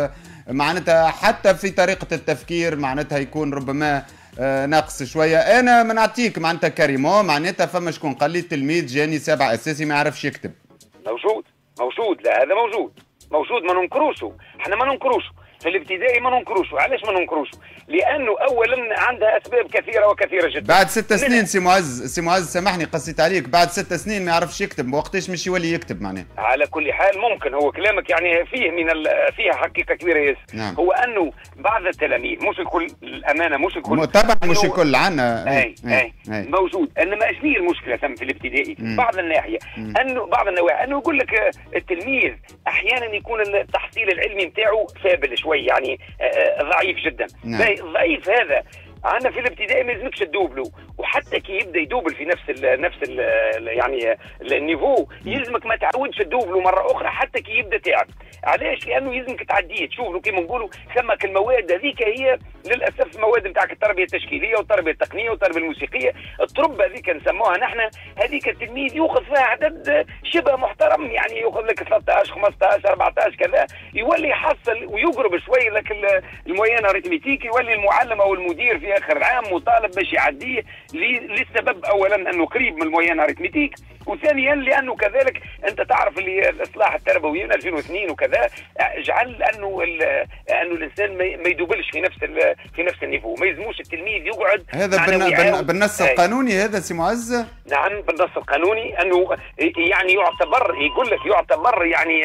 معناتها حتى في طريقه التفكير معناتها يكون ربما آه ناقص شويه. انا ما نعطيك معناتها كريمون معناتها فما شكون قال لي التلميذ جاني سابع اساسي ما يعرفش يكتب. موجود موجود لا هذا موجود موجود ما ننكروشه، احنا ما ننكروشه في الابتدائي ما ننكروشه. علاش ما ننكروشه؟ لانه اولا عندها اسباب كثيره وكثيره جدا. بعد ست سنين سي معز سي معز سامحني قصيت عليك، بعد ست سنين ما يعرفش يكتب وقتاش مش يولي يكتب معناه؟ على كل حال ممكن هو كلامك يعني فيه من فيها حقيقه كبيره ياسر. نعم. هو انه بعض التلاميذ مش الكل، الامانه مش الكل طبعا مش الكل عندنا اي اي موجود. انما ايش هي المشكله ثم في الابتدائي؟ مم. بعض الناحيه مم. انه بعض النواحي انه يقول لك التلميذ احيانا يكون التحصيل العلمي نتاعو فابل شوي يعني ضعيف جدا. نعم. ضعيف هذا عندنا في الابتدائي ما يلزمكش تدوب له، وحتى كي يبدا يدوبل في نفس ال نفس ال يعني النيفو يلزمك ما تعودش تدوب له مره اخرى حتى كي يبدا تعب. علاش؟ لانه يلزمك تعديه تشوف له كيما نقولوا ثمك المواد هذيك هي للاسف مواد نتاعك التربيه التشكيليه والتربيه التقنيه والتربيه الموسيقيه، الترب هذيك نسموها نحن هذيك التلميذ ياخذ فيها عدد شبه محترم يعني ياخذ لك ثلاثطاش خمسطاش أربعطاش كذا، يولي يحصل ويقرب شوي لك المويان اريتميتيك، يولي المعلم او المدير في اخر العام مطالب باش يعديه للسبب اولا انه قريب من المويان اريتميتيك، وثانيا لانه كذلك انت تعرف اللي الاصلاح التربوي من ألفين واثنين وكذا جعل انه انه الانسان ما يدوبلش في نفس في نفس النيفو، ما يلزموش التلميذ يقعد. هذا بالن... بالنص القانوني هذا سي معز؟ نعم بالنص القانوني انه يعني يعتبر يقول لك يعتبر يعني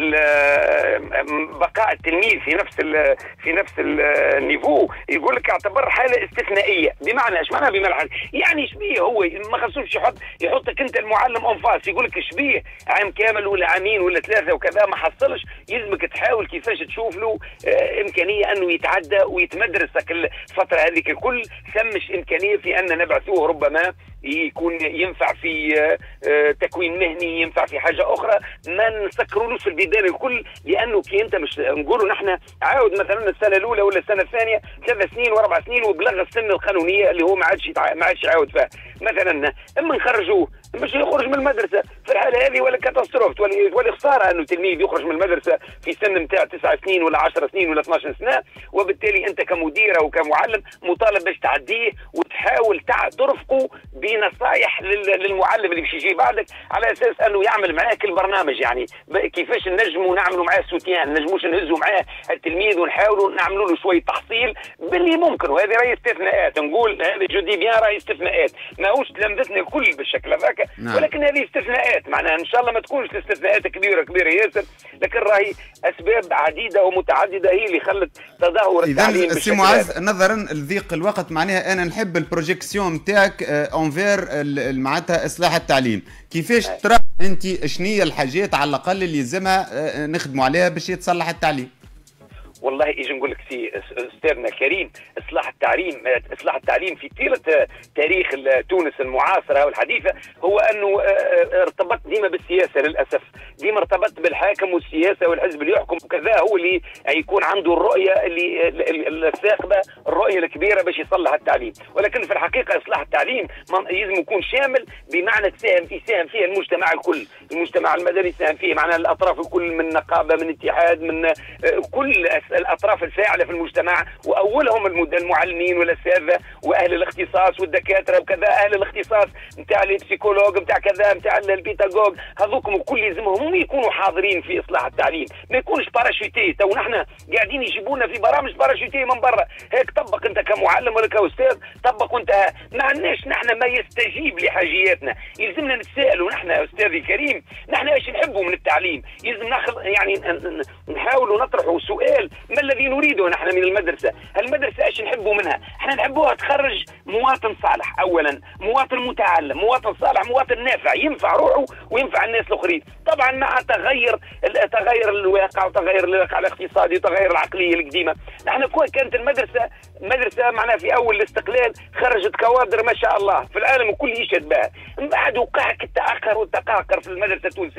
بقاء التلميذ في نفس في نفس النيفو يقول لك يعتبر حاله استثنائيه. بمعنى ايش معناها بمعنى يعني شبيه هو ما خصوش يحط يحطك انت المعلم انفاس يقول لك شبيه عام كامل ولا عامين ولا ثلاثه وكذا ما حصلش، يلزمك تحاول كيفاش تشوف له آه امكانيه انه يتعدى ويتمدرسك الفتره هذيك الكل. ثمش امكانيه في ان نبعثوه ربما يكون ينفع في آه تكوين مهني، ينفع في حاجه اخرى، ما نسكرولوش في البيبان الكل، لانه كي انت مش نقولوا نحن عاود مثلا السنه الاولى ولا السنه الثانيه ثلاث سنين واربع سنين وبلغ السن القانونيه اللي هو ما عادش ما عادش يعاود فيها مثلا، اما نخرجوه مش يخرج من المدرسه في الحاله هذه ولا كاتاستروف تولي تولي خساره انه تلميذ يخرج من المدرسه في سن نتاع تسع سنين ولا عشر سنين ولا اثناش سنه، وبالتالي انت كمدير او كمعلم مطالب باش تعديه وتحاول ترفقه بنصائح للمعلم اللي باش يجي بعدك على اساس انه يعمل معاك البرنامج، يعني كيفاش نجموا نعملوا معاه سوتيان، نجموش نهزوا معاه التلميذ ونحاولوا نعملوا له شويه تحصيل باللي ممكن، وهذه راهي استثناءات نقول هذه جودي بيان راهي استثناءات ماهوش تلمذتنا الكل بالشكل هذاك. نعم. ولكن هذه استثناءات معناها ان شاء الله ما تكونش الاستثناءات كبيره كبيره ياسر، لكن راهي اسباب عديده ومتعدده هي اللي خلت تدهور التعليم. اذا سي معز نظرا لضيق الوقت معناها انا نحب البروجيكسيون نتاعك اونفير معناتها اصلاح التعليم، كيفاش ترى انت شنية الحاجات على الاقل اللي يلزمها نخدموا عليها باش يتصلح التعليم؟ والله ايش نقول لك سي استاذنا الكريم، اصلاح التعليم اصلاح التعليم في طيله تاريخ تونس المعاصره والحديثه هو انه ارتبط ديما بالسياسه، للاسف ديما ارتبط بالحاكم والسياسه والحزب اللي يحكم وكذا، هو اللي يكون عنده الرؤيه اللي الثاقبه الرؤيه الكبيره باش يصلح التعليم. ولكن في الحقيقه اصلاح التعليم لازم يكون شامل بمعنى تساهم يساهم فيه المجتمع الكل، المجتمع المدني يساهم فيه معنى الاطراف الكل من نقابه من اتحاد من كل الاطراف الفاعله في المجتمع، واولهم المعلمين والاساتذه واهل الاختصاص والدكاتره وكذا، اهل الاختصاص نتاع البسيكولوج نتاع كذا نتاع البيتاغوج، هذوكم الكل يلزمهم هم يكونوا حاضرين في اصلاح التعليم، ما يكونش باراشوتي. تو نحن قاعدين يجيبونا في برامج باراشوتي من برا، هيك طبق انت كمعلم ولا كاستاذ طبق وانت ما عندناش نحن ما يستجيب لحاجياتنا، يلزمنا نتسائلوا نحن استاذي الكريم نحن ايش نحبوا من التعليم، يلزم ناخذ يعني نحاولوا نطرحوا سؤال ما الذي نريده نحن من المدرسة؟ المدرسة ايش نحبوا منها؟ احنا نحبوها تخرج مواطن صالح اولا، مواطن متعلم، مواطن صالح، مواطن نافع ينفع روحه وينفع الناس الاخرين، طبعا مع تغير تغير الواقع وتغير الواقع الاقتصادي وتغير العقلية القديمة. نحن كانت المدرسة مدرسة معناها في اول الاستقلال خرجت كوادر ما شاء الله في العالم الكل يشهد بها، من بعد وقع التأخر والتقاقر في المدرسة التونسية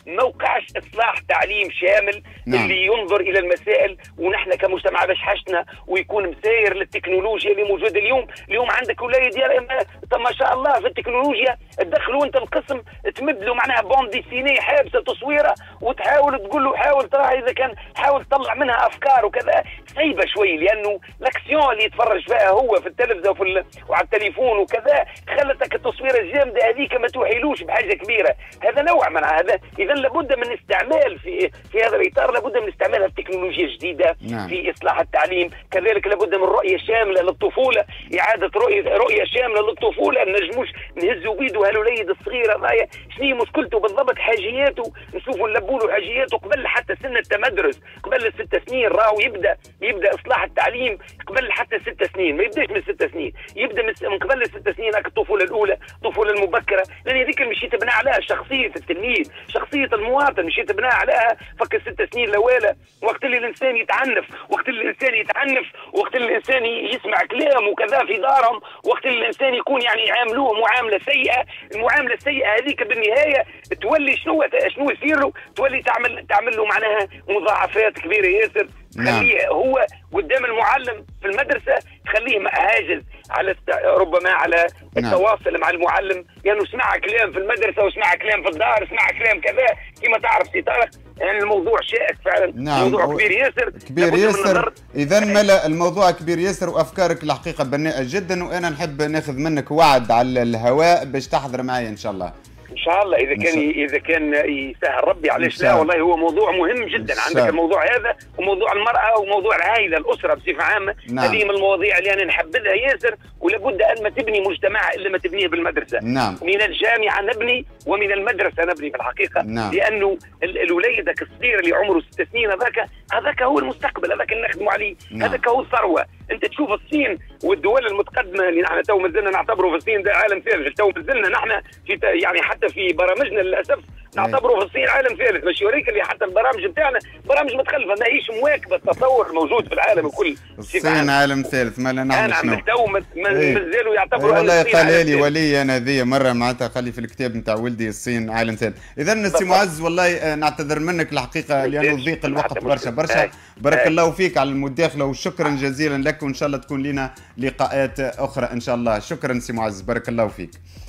ما وقعش اصلاح تعليم شامل نعم. اللي ينظر الى المسائل، ونحن كمجتمع باش حشنا ويكون مساير للتكنولوجيا اللي موجوده اليوم. اليوم عندك ولايه ديال ما شاء الله في التكنولوجيا، تدخلوا انت القسم تمد له معناها بوند ديسيني حابسه تصويره وتحاول تقول له حاول ترى اذا كان حاول تطلع منها افكار وكذا. صعيبه شوي لانه الاكسيون اللي يتفرج فيها هو في التلفزه وفي وعلى التليفون وكذا خلتك التصويره الجامده هذيك ما توحيلوش بحاجه كبيره. هذا نوع من هذا. اذا لابد من استعمال في في هذا الاطار، لابد من استعمال التكنولوجيا الجديده نعم. في اصلاح التعليم. كذلك لابد من رؤيه شامله للطفوله، اعاده رؤيه رؤيه شامله للطفوله. ما نجموش نهزوا بيدو هالوليد الصغير هذايا شنو هي مشكلته بالضبط، حاجياته نشوفوا نلبوا له حاجياته قبل حتى سن التمدرس، قبل الست سنين راهو يبدا يبدا اصلاح التعليم قبل حتى ست سنين، ما يبداش من ست سنين، يبدا من قبل الست سنين. هاك الطفوله الاولى، الطفوله المبكره، لان هذيك اللي مشيت تبنى عليها شخصيه التلميذ، شخصيه المواطن، مشيت تبنى عليها فك الست سنين الاولى. وقت اللي الانسان يتعنف، وقت اللي الانسان يتعنف، وقت اللي الانسان يسمع كلام وكذا في دارهم، وقت اللي الانسان يكون يعني يعاملوه معامله سيئه، المعامله السيئه هذيك بالنهايه تولي شنو شنو يصير له؟ تولي تعمل تعمل له معناها مضاعفات كبيره ياسر. تخليه هو قدام المعلم في المدرسه تخليه هاجز على است... ربما على التواصل مع المعلم، لانه يعني سمع كلام في المدرسه وسمع كلام في الدار، سمع كلام كذا كما تعرف سي طارق. يعني الموضوع شائك فعلا. نعم. موضوع كبير ياسر كبير ياسر. اذا ملا الموضوع كبير ياسر وافكارك الحقيقه بناءه جدا، وانا نحب ناخذ منك وعد على الهواء باش تحضر معي ان شاء الله. ان شاء الله اذا كان اذا كان يسهل ربي، علاش لا؟ والله هو موضوع مهم جدا. عندك الموضوع هذا وموضوع المراه وموضوع العائله الاسره بصفه عامه. نعم. هذه من المواضيع اللي انا نحبذها ياسر، ولابد ان ما تبني مجتمع الا ما تبنيه بالمدرسه. نعم. من الجامعه نبني ومن المدرسه نبني في الحقيقه. نعم. لانه الوليدك الصغير اللي عمره ست سنين هذاك هذاك هو المستقبل، هذاك اللي نخدموا عليه. نعم. هذاك هو الثروه. انت تشوف الصين والدول المتقدمه اللي نحن تو مازلنا نعتبره في الصين ده عالم ثالث، تو مازلنا نحن في يعني حتى في برامجنا للاسف نعتبره في الصين عالم ثالث. باش يوريك اللي حتى البرامج بتاعنا برامج متخلفه ماهيش مواكبه التطور الموجود في العالم الكل. الصين عالم ثالث ما لا نعمل شنو. انا تو مازالوا يعتبروا. والله قال لي ولي انا ذي مره معناتها خلي في الكتاب نتاع ولدي الصين عالم ثالث. اذا سي معز والله نعتذر منك الحقيقه لانه ضيق الوقت برشا برشا. بارك الله فيك على المداخله وشكرا جزيلا لك، وان شاء الله تكون لنا لقاءات اخرى ان شاء الله. شكرا سي معز بارك الله فيك.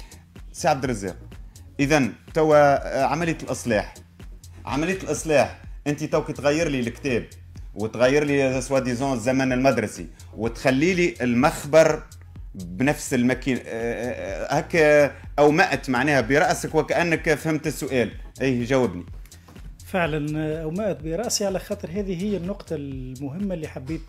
سي عبد الرزاق، اذا توا عمليه الاصلاح عمليه الاصلاح انت توك تغير لي الكتاب وتغير لي سوا ديزون الزمن المدرسي وتخلي لي المخبر بنفس الماكينه هكا اومأت معناها براسك وكانك فهمت السؤال. اي جاوبني. فعلا اومأت براسي، على خاطر هذه هي النقطه المهمه اللي حبيت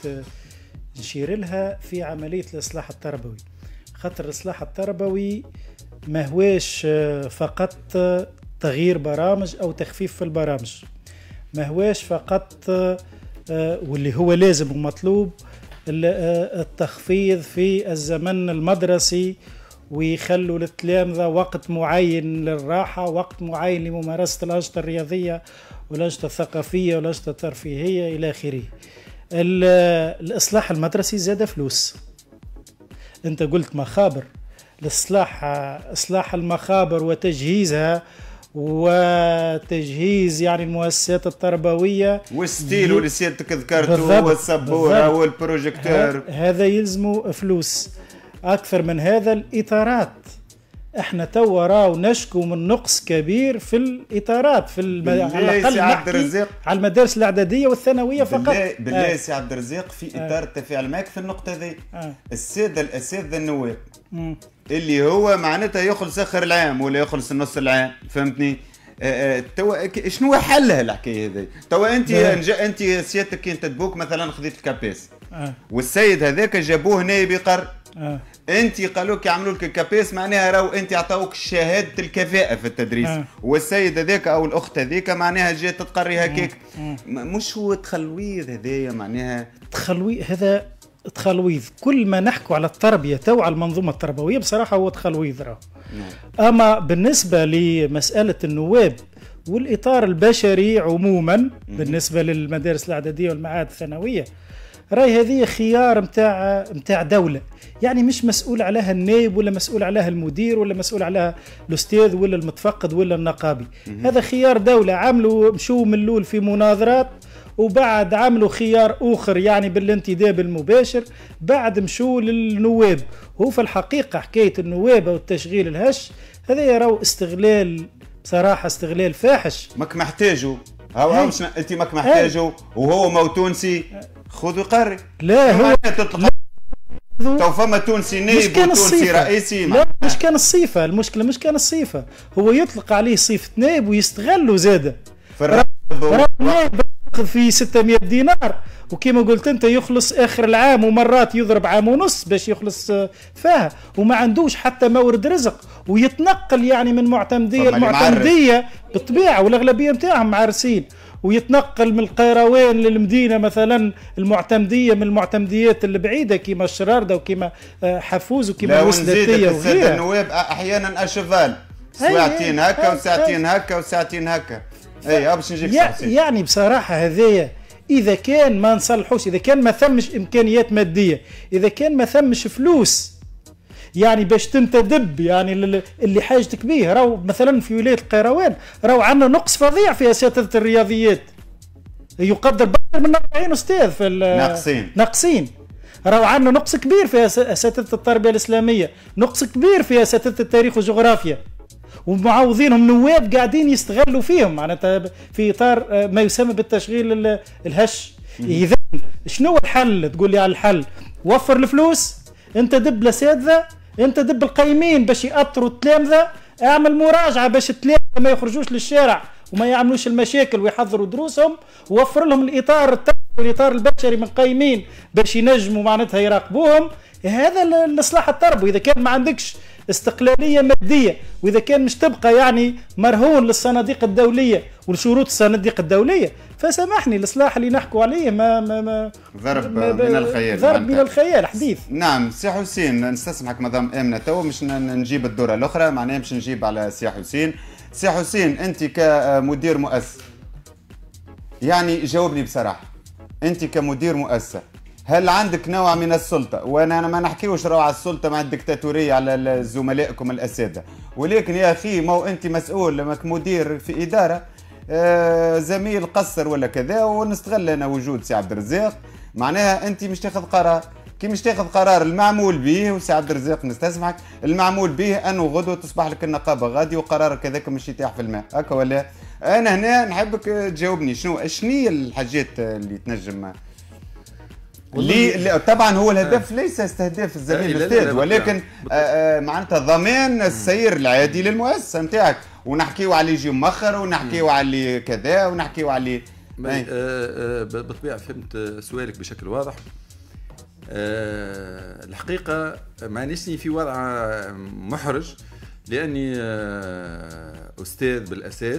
نشير لها في عمليه الاصلاح التربوي. خاطر الاصلاح التربوي ما هواش فقط تغيير برامج أو تخفيف في البرامج، ما هواش فقط واللي هو لازم ومطلوب التخفيض في الزمن المدرسي ويخلوا للتلامذة وقت معين للراحة، وقت معين لممارسة الأنشطة الرياضية والأنشطة الثقافية والأنشطة الترفيهية إلى آخره. الإصلاح المدرسي زاد فلوس. أنت قلت مخابر، الإصلاح إصلاح المخابر وتجهيزها وتجهيز يعني المؤسسات التربوية والستيل واللي سيادتك ذكرته والسبورة والبروجيكتور، هذا يلزمه فلوس. أكثر من هذا الإطارات، احنا توا راو نشكو من نقص كبير في الإطارات في الم... على الأقل نحكي على المدارس الإعدادية والثانوية فقط. بالله آه. سي عبد الرزاق في إطار التفاعل معك في النقطة ذي آه. السادة الأساتذة النواب م. اللي هو معناتها يخلص آخر العام ولا يخلص النص العام، فهمتني؟ آه توا شنو حلها الحكايه هذه؟ توا انت انت سيادتك انت تبوك مثلا خذيت الكابيس آه. والسيد هذاك جابوه نائب قر آه. انت قالوا لك يعملوا لك الكابيس معناها راهو انت عطاوك شهاده الكفاءه في التدريس آه. والسيد هذاك او الاخت هذيك معناها جات تقري هكاك آه. مش هو تخلويض هذايا معناها تخلويض. هذا تخلويض. كل ما نحكوا على التربيه تو على المنظومه التربويه بصراحه هو تخلويض راه. اما بالنسبه لمساله النواب والاطار البشري عموما بالنسبه للمدارس الاعداديه والمعاهد الثانويه، راي هذه خيار نتاع نتاع دوله، يعني مش مسؤول عليها النائب ولا مسؤول عليها المدير ولا مسؤول عليها الاستاذ ولا المتفقد ولا النقابي. هذا خيار دوله، عملوا مشوا من الاول في مناظرات وبعد عملوا خيار اخر يعني بالانتداب المباشر، بعد مشوا للنواب. هو في الحقيقه حكايه النواب والتشغيل الهش هذا يراو استغلال، بصراحه استغلال فاحش. ماك محتاجه هاو هاو انت ماك محتاجه وهو مو تونسي خذ وقري. لا هو تطلق تو فما تونسي نائب وتونسي رئيسي. لا مش كان الصيفه، المشكله مش كان الصيفه، هو يطلق عليه صيفه نائب ويستغلوا زاده في النائب في ستمائة دينار، وكما قلت انت يخلص اخر العام ومرات يضرب عام ونص باش يخلص فيها، وما عندوش حتى مورد رزق، ويتنقل يعني من معتمديه لمعتمديه بالطبيعه، والاغلبيه نتاعهم معرسين، ويتنقل من القيروان للمدينه مثلا المعتمديه، من المعتمديات البعيده كيما الشرارده وكيما حفوز وكيما الوسلاتيه وغيرها. النواب احيانا اشفال ساعتين هكا وساعتين هكا وساعتين هكا. اي باش نجيك يعني بصراحه هذايا اذا كان ما نصلحوش، اذا كان ما ثمش امكانيات ماديه، اذا كان ما ثمش فلوس يعني باش تنتدب يعني اللي حاجتك به. راهو مثلا في ولايه القيروان راهو عندنا نقص فظيع في اساتذه الرياضيات، يقدر بكثر من أربعين استاذ في ناقصين ناقصين. راهو عندنا نقص كبير في اساتذه التربيه الاسلاميه، نقص كبير في اساتذه التاريخ والجغرافيا، ومعوضينهم نواب قاعدين يستغلوا فيهم معناتها في اطار ما يسمى بالتشغيل الهش. اذا شنو الحل؟ تقول لي على الحل وفر الفلوس، انت دب الاساتذه، انت دب القايمين باش ياطروا التلامذه، اعمل مراجعه باش التلامذه ما يخرجوش للشارع وما يعملوش المشاكل ويحضروا دروسهم، ووفر لهم الاطار التقني والاطار البشري من قايمين باش ينجموا معناتها يراقبوهم. هذا الاصلاح التربوي. اذا كان ما عندكش استقلاليه ماديه، واذا كان مش تبقى يعني مرهون للصناديق الدوليه ولشروط الصناديق الدوليه، فسامحني الاصلاح اللي نحكوا عليه ما ما ما ضرب ما من الخيال، ضرب من الخيال حديث. نعم سي حسين، نستسمحك مدام امنه تو مش نجيب الدوره الاخرى، معناها مش نجيب على سي حسين. سي حسين انت كمدير مؤسسه، يعني جاوبني بصراحه، انت كمدير مؤسسه هل عندك نوع من السلطة؟ وانا انا ما نحكيوش روعة السلطة مع الدكتاتورية على زملائكم الاساتذة، ولكن يا اخي ما هو انت مسؤول لما مدير في ادارة آه زميل قصر ولا كذا، ونستغل انا وجود سي عبد الرزاق، معناها انت مش تاخذ قرار، كي مش تاخذ قرار المعمول به، وسي عبد الرزاق نستسمحك، المعمول به انه غدوة تصبح لك النقابة غادي وقرارك هذاك مش يتاح في الماء، هكا ولا؟ انا هنا نحبك تجاوبني شنو شنو الحاجات اللي تنجم لي. طبعا هو الهدف آه. ليس استهداف الزميل الاستاذ، ولكن آه معناتها ضمان السير العادي للمؤسسه نتاعك، ونحكيو على اللي يجي مؤخر، ونحكيو على اللي كذا، ونحكيو على اللي آه آه بالطبيعه فهمت سؤالك بشكل واضح. آه الحقيقه مانيشني في وضع محرج، لاني آه استاذ بالاساس،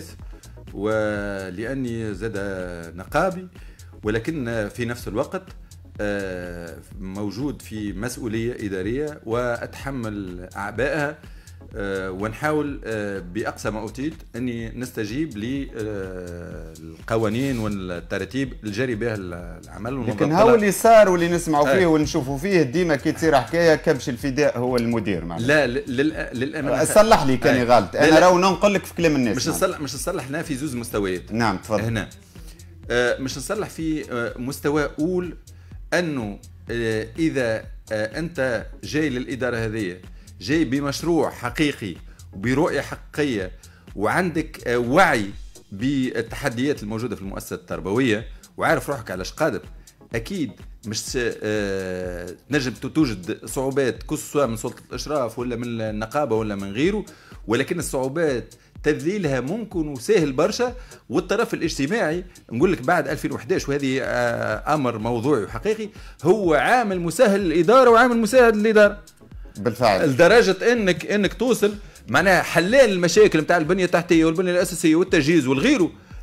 ولاني زاد نقابي، ولكن في نفس الوقت موجود في مسؤولية إدارية وأتحمل أعبائها، ونحاول بأقصى ما أوتيت أني نستجيب للقوانين والتراتيب الجاري بها العمل. لكن هو اللي صار واللي نسمعوا فيه واللي فيه ديما كي تصير حكاية كبش الفداء هو المدير معنا. لا للأمانة صلح لي كاني غلط، أنا راهو ننقل لك في كلام الناس. مش نصلح مش نصلح هنا في زوز مستويات. نعم تفضل. هنا مش نصلح في مستوى أول أنه إذا أنت جاي للإدارة هذه جاي بمشروع حقيقي وبرؤية حقيقية وعندك وعي بالتحديات الموجودة في المؤسسة التربوية وعارف روحك على قادر، أكيد مش تنجم توجد صعوبات كسوة من سلطة الإشراف ولا من النقابة ولا من غيره، ولكن الصعوبات تذليلها ممكن وسهل برشا. والطرف الاجتماعي نقول لك بعد ألفين وإحدى عشر، وهذه امر موضوعي وحقيقي، هو عامل مسهل للاداره وعامل مساعد للاداره بالفعل، لدرجه انك انك توصل معناها حلال المشاكل نتاع البنيه التحتيه والبنيه الاساسيه والتجهيز والغيره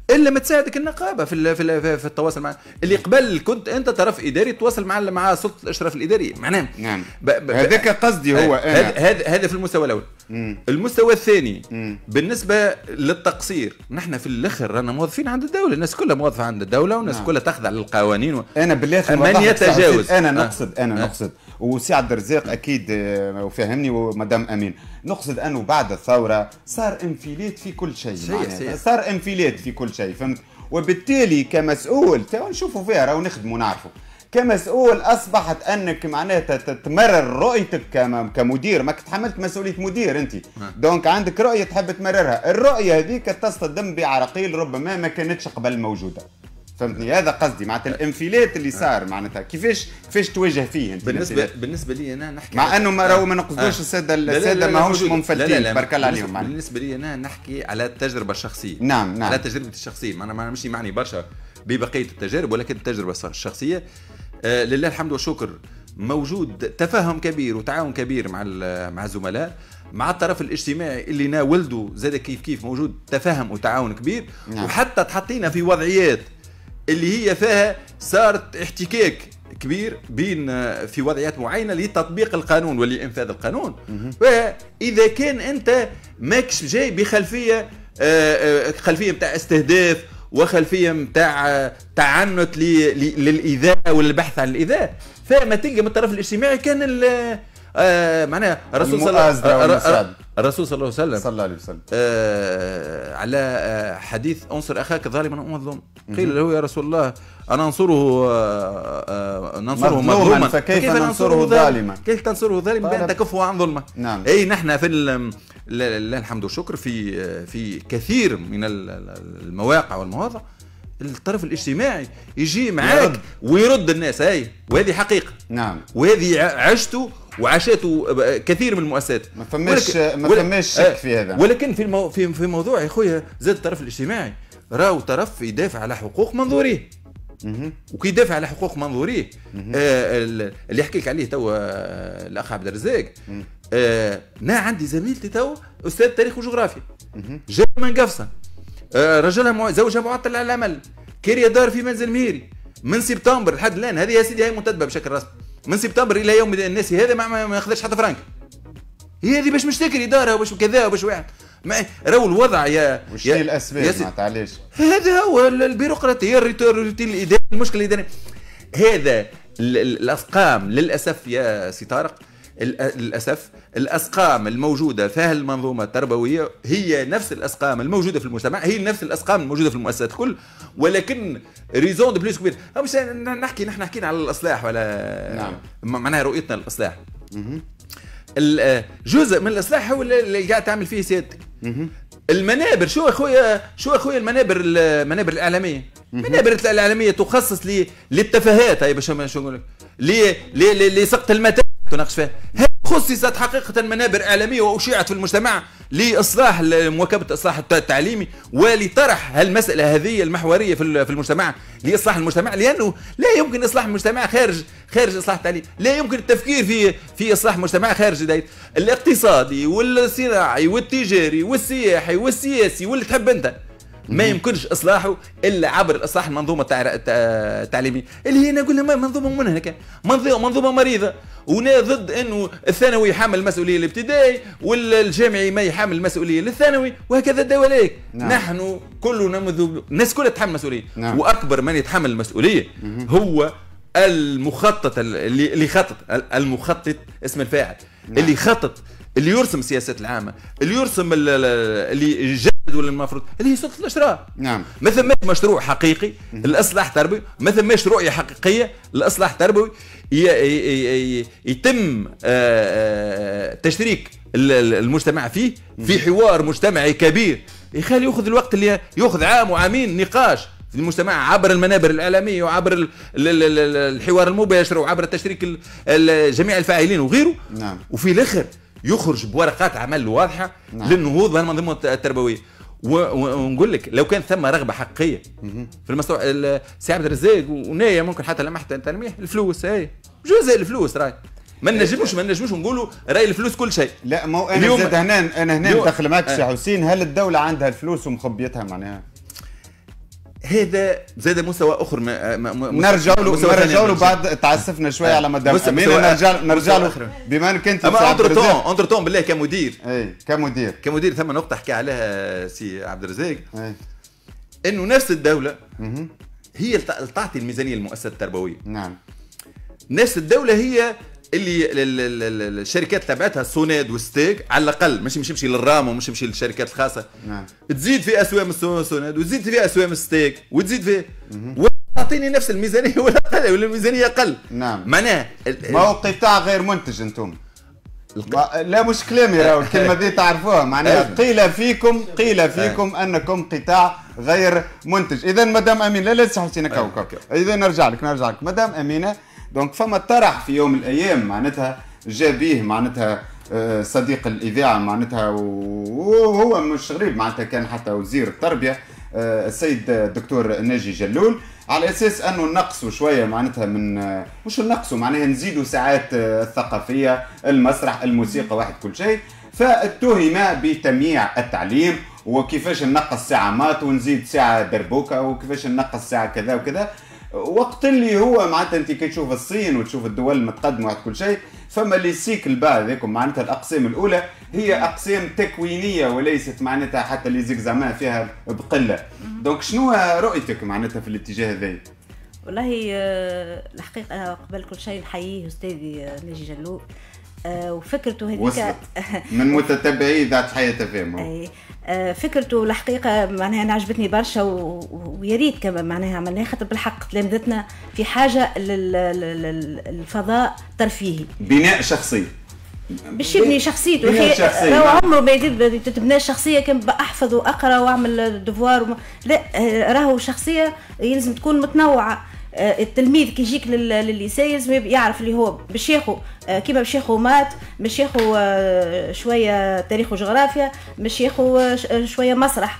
الا ما تساعدك النقابه في في في التواصل مع اللي قبل كنت انت طرف اداري تواصل مع مع سلطه الاشراف الاداري معناها. نعم هذاك قصدي هو انا هذا هذا في المستوى الاول. مم. المستوى الثاني مم. بالنسبه للتقصير، نحن في الاخر رانا موظفين عند الدوله، الناس كلها موظفه عند الدوله والناس نعم. كلها تخضع للقوانين و... انا بالاخر من يتجاوز انا نقصد انا آه. نقصد وسي عبد الرزاق اكيد وفهمني ومدام امين، نقصد انه بعد الثوره صار انفلات في كل شيء، صار انفلات في كل شيء فهمت، وبالتالي كمسؤول تو نشوفوا فيها راهو نخدموا ونعرفوا كمسؤول اصبحت انك معناتها تمرر رؤيتك كمدير، ما تحملت مسؤوليه مدير انت دونك عندك رؤيه تحب تمررها، الرؤيه هذيك تصطدم بعراقيل ربما ما كانتش قبل موجوده فهمتني، هذا قصدي معناتها الانفلات اللي صار معناتها كيفاش كيفاش تواجه فيه انت. بالنسبه بالنسبه لي انا نحكي مع انه ما راهو ما نقصدوش الساده الساده ماهوش منفلتين تبارك الله عليهم. بالنسبه لي انا نحكي على التجربه الشخصيه. نعم نعم على تجربتي الشخصيه، انا ما مش معني برشا ببقيه التجارب ولكن التجربه الشخصيه. آه لله الحمد والشكر موجود تفاهم كبير وتعاون كبير مع مع الزملاء، مع الطرف الاجتماعي اللي ناولده زاد كيف كيف موجود تفاهم وتعاون كبير. نعم. وحتى تحطينا في وضعيات اللي هي فيها صارت احتكاك كبير بين في وضعيات معينه لتطبيق القانون ولانفاذ القانون. واذا كان انت ماكش جاي بخلفيه خلفيه نتاع استهداف وخلفيه نتاع تعنت للايذاء والبحث عن الايذاء، فما تلقى من الطرف الاجتماعي كان آه معناها الرسول صلى الله الرسول صلى الله عليه وسلم صلى الله عليه وسلم آه على آه حديث انصر اخاك ظالما او مظلوم، قيل له يا رسول الله انا انصره آه آه ننصره مظلوما فكيف ننصره ظالما؟ كيف تنصره ظالما بان تكفه عن ظلمه. نعم. اي نحن في لله الحمد والشكر في في كثير من المواقع والمواضع الطرف الاجتماعي يجي معاك يرد. ويرد الناس، هاي وهذه حقيقه. نعم. وهذه عشته وعاشته كثير من المؤسسات، ما فماش ما فماش شك في هذا. ولكن في المو في في موضوع يا خويا زاد الطرف الاجتماعي راهو طرف يدافع على حقوق منظوريه. وكي يدافع على حقوق منظوريه آه اللي يحكي لك عليه تو الاخ عبد الرزاق، آه انا عندي زميلتي تو استاذ تاريخ وجغرافيا جاي من قفصه، آه رجلها زوجها معطل على العمل، كيريا دار في منزل ميري من سبتمبر لحد الان، هذه يا سيدي هي منتدبه بشكل رسمي من سبتمبر الى يوم الناس هذا ما ما ياخذش حتى فرانك، هي هذه باش مش تكري دارها وباش كذا وباش واحد راهو الوضع يا وش هي الاسباب معناتها علاش هذا هو البيروقراطيه الروتين الاداري المشكله الاداريه هذا الاسقام للاسف يا سي طارق، للاسف الاسقام الموجوده في المنظومه التربويه هي نفس الاسقام الموجوده في المجتمع، هي نفس الاسقام الموجوده في المؤسسات الكل، ولكن ريزون دو بليس كبير. مش نحكي نحن حكينا على الاصلاح ولا نعم. معناها رؤيتنا للاصلاح. جزء من الاصلاح هو اللي قاعد تعمل فيه سيادتك. المنابر شو اخويا شو اخويا المنابر المنابر الاعلاميه، المنابر الاعلاميه تخصص للتفاهات، هاي باش شو نقول لك لسقط المتاع تناقش فيها، خصصت حقيقة منابر إعلامية وأشيعت في المجتمع لإصلاح مواكبة الإصلاح التعليمي ولطرح هالمسألة هذه المحورية في المجتمع لإصلاح المجتمع، لأنه لا يمكن إصلاح المجتمع خارج خارج إصلاح التعليم، لا يمكن التفكير في في إصلاح المجتمع خارج دايت الاقتصادي والصناعي والتجاري والسياحي والسياسي واللي تحب أنت، ما يمكنش اصلاحه الا عبر الاصلاح المنظومه التعليميه اللي هي نقول لها منظومه منهكه، منظومه مريضه، ونا ضد انه الثانوي يحمل المسؤوليه الابتدائي والجامعي ما يحمل المسؤوليه للثانوي وهكذا الدواليك. نعم. نحن كلنا مذوب، الناس كلها تحمل مسؤوليه. نعم. واكبر من يتحمل المسؤوليه هو المخطط اللي اللي خطط المخطط اسم الفاعل. نعم. اللي خطط اللي يرسم السياسات العامه، اللي يرسم اللي يجدد ولا المفروض اللي هي سلطه الاشراف. نعم. ما ثماش مشروع حقيقي الاصلاح التربوي، ما ثماش رؤيه حقيقيه الاصلاح التربوي يتم تشريك المجتمع فيه في حوار مجتمعي كبير يخلي ياخذ الوقت اللي ياخذ عام وعامين نقاش في المجتمع عبر المنابر الإعلامية وعبر الحوار المباشر وعبر تشريك جميع الفاعلين وغيره. نعم. وفي الآخر يخرج بورقات عمل واضحة. نعم. للنهوض بهالمنظومة التربوية. ونقول لك لو كان ثم رغبة حقيقية في المستوى سي عبد الرزاق ونايا ممكن حتى لمحت تلميح الفلوس، هي جزء الفلوس راي ما نجموش ما نجموش نقولوا راي الفلوس كل شيء. لا ما انا زاد هنا انا هنا ندخل معك سي حسين، هل الدولة عندها الفلوس ومخبيتها معناها؟ هذا زاد مستوى اخر نرجع له نرجع له بعد تعسفنا شويه على مدام امينه نرجع نرجع له بما انك انت اما اونتر تون اونتر تون بالله كمدير اي كمدير كمدير ثم نقطه حكى عليها سي عبد الرزاق انه نفس الدوله هي اللي تعطي الميزانيه للمؤسسات التربويه. نعم نفس الدوله هي اللي الشركات تبعتها سوناد وستيك على الاقل مش مش يمشي للرام ومش يمشي للشركات الخاصه. نعم تزيد في اسوام السوناد وتزيد في اسوام ستيك وتزيد في تعطيني نفس الميزانيه ولا اقل ولا الميزانيه اقل. نعم معناها ما هو قطاع غير منتج انتم. لا مش كلامي راهو الكلمه دي تعرفوها معناها قيل فيكم قيل فيكم انكم قطاع غير منتج. اذا مدام امينه لا لسه حسينا كوكب. اذا نرجع لك نرجع لك مدام امينه. دونك فما طرح في يوم من الايام معناتها جا بيه معناتها صديق الاذاعه معناتها وهو مش غريب معناتها كان حتى وزير التربيه السيد الدكتور ناجي جلول على اساس انه نقصوا شويه معناتها من مش نقصوا معناها نزيدوا ساعات الثقافيه المسرح الموسيقى واحد كل شيء. فاتهم بتمييع التعليم وكيفاش نقص ساعه مات ونزيد ساعه دربوكه وكيفاش نقص ساعه كذا وكذا. وقت اللي هو معناتها انت كي تشوف الصين وتشوف الدول المتقدمه واحد كل شيء فما لي سيكل بعد ذيكم معناتها الاقسام الاولى هي اقسام تكوينيه وليست معناتها حتى لي زيكزامان فيها بقله. دونك شنو رؤيتك معناتها في الاتجاه هذا؟ والله الحقيقه قبل كل شيء نحييه استاذي ناجي جلول وفكرته هذيك من متتبعي اذاعه حياه فهم. فكرته الحقيقه معناها انا عجبتني برشا ويا ريت كمان معناها عملناها خاطر بالحق تلامذتنا في حاجه للفضاء ترفيهي بناء شخصي باش يبني شخصيته. راهو عمره ما يزيد تتبنى الشخصيه كان احفظ واقرا واعمل دفوار وم... لا راهو شخصيه يلزم تكون متنوعه. التلميذ كي يجيك للليسي لازم يعرف اللي هو باش ياخذ كيما باش ياخذ مات باش ياخذ شويه تاريخ وجغرافيا باش ياخذ شويه مسرح.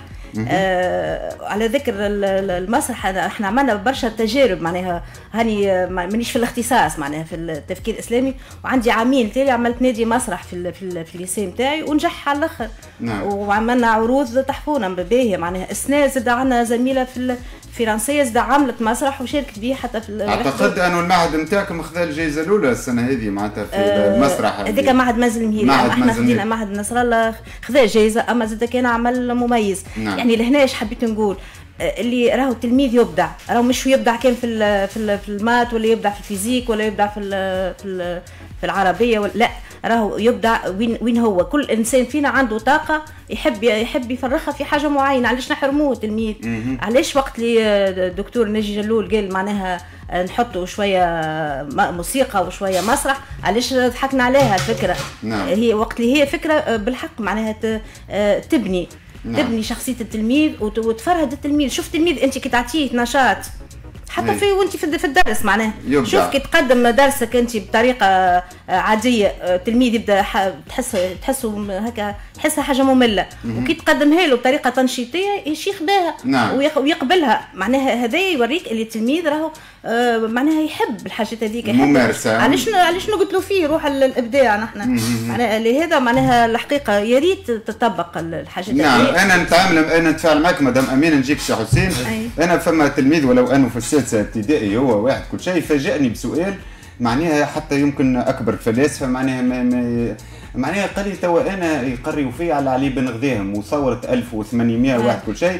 آه على ذكر المسرح احنا عملنا برشا تجارب معناها هاني مانيش في الاختصاص معناها في التفكير الاسلامي وعندي عامين تالي عملت نادي مسرح في في, في الليسي نتاعي ونجح على الاخر. نعم. وعملنا عروض تحفونا باهيه معناها السنه زاد عندنا زميله في فرنسيه زاد عملت مسرح وشاركت به حتى في اعتقد انه المعهد نتاعكم خذ الجائزه الاولى السنه هذه معناتها في آه المسرح هذيك معهد مازن مهيري احنا خدينا معهد نصر الله خذا جائزه اما زاد كان عمل مميز. نعم. يعني لهنا ايش حبيت نقول اللي راهو التلميذ يبدع راهو مش يبدع كان في في في المات ولا يبدع في الفيزيك ولا يبدع في في في العربيه ولا لا راهو يبدع وين وين هو كل انسان فينا عنده طاقه يحب يحب يفرغها في حاجه معينه. علاش نحرموه التلميذ؟ علاش وقت اللي الدكتور ناجي جلول قال معناها نحطوا شويه موسيقى وشويه مسرح علاش ضحكنا عليها الفكره؟ نعم. هي وقت اللي هي فكره بالحق معناها تبني نعم. تبني شخصيه التلميذ وتفرهد التلميذ. شوف التلميذ انت كي تعطيه نشاط حتى هي. في وانت في الدرس معناه شوف كي تقدم درسك انت بطريقه عاديه التلميذ يبدا تحس تحسه هكا تحسها حاجه ممله وكي تقدمها له بطريقه تنشيطيه يشيخ بها. نعم. ويقبلها معناها هذا يوريك اللي التلميذ راهو معناها يحب الحاجات هذيك ممارسه. علاش علاش نقتلوا فيه روح الابداع نحن معناها لهذا معناها الحقيقه يا ريت تطبق الحاجات. نعم انا نتعامل انا نتفاعل معك مدام امينه نجيك سي حسين. أي. انا فما تلميذ ولو انه في السادسه ابتدائي هو واحد كل شيء فاجأني بسؤال معناها حتى يمكن اكبر فلاسفه معناها ما ما معناها قال لي توا انا يقريوا فيا على علي بن غذاهم وثوره ألف وثمانمائة واحد كل شيء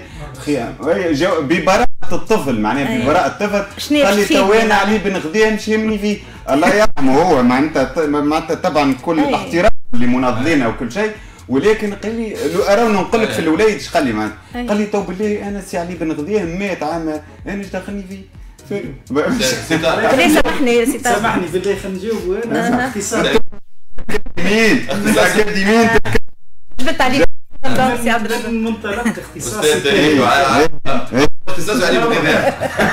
ببراءه الطفل معناها ببراءه الطفل قال لي توا انا علي بن غذاهم شيمني فيه الله يرحمه هو معناتها معناتها طبعا كل الاحترام لمناضلينا وكل شيء ولكن قال لي ارانا نقول لك في الولايد ايش قال لي معناتها قال لي تو بالله انا سي علي بن غذاهم مات عام انا ايش دخلني فيه بالله سامحني سي سامحني بالله خلينا نجاوبوا انا اختصار مين اكيد مين جبت عليك سي عبد الرزاق من منطلق اختصاصي اختصاص علي بن غذاهم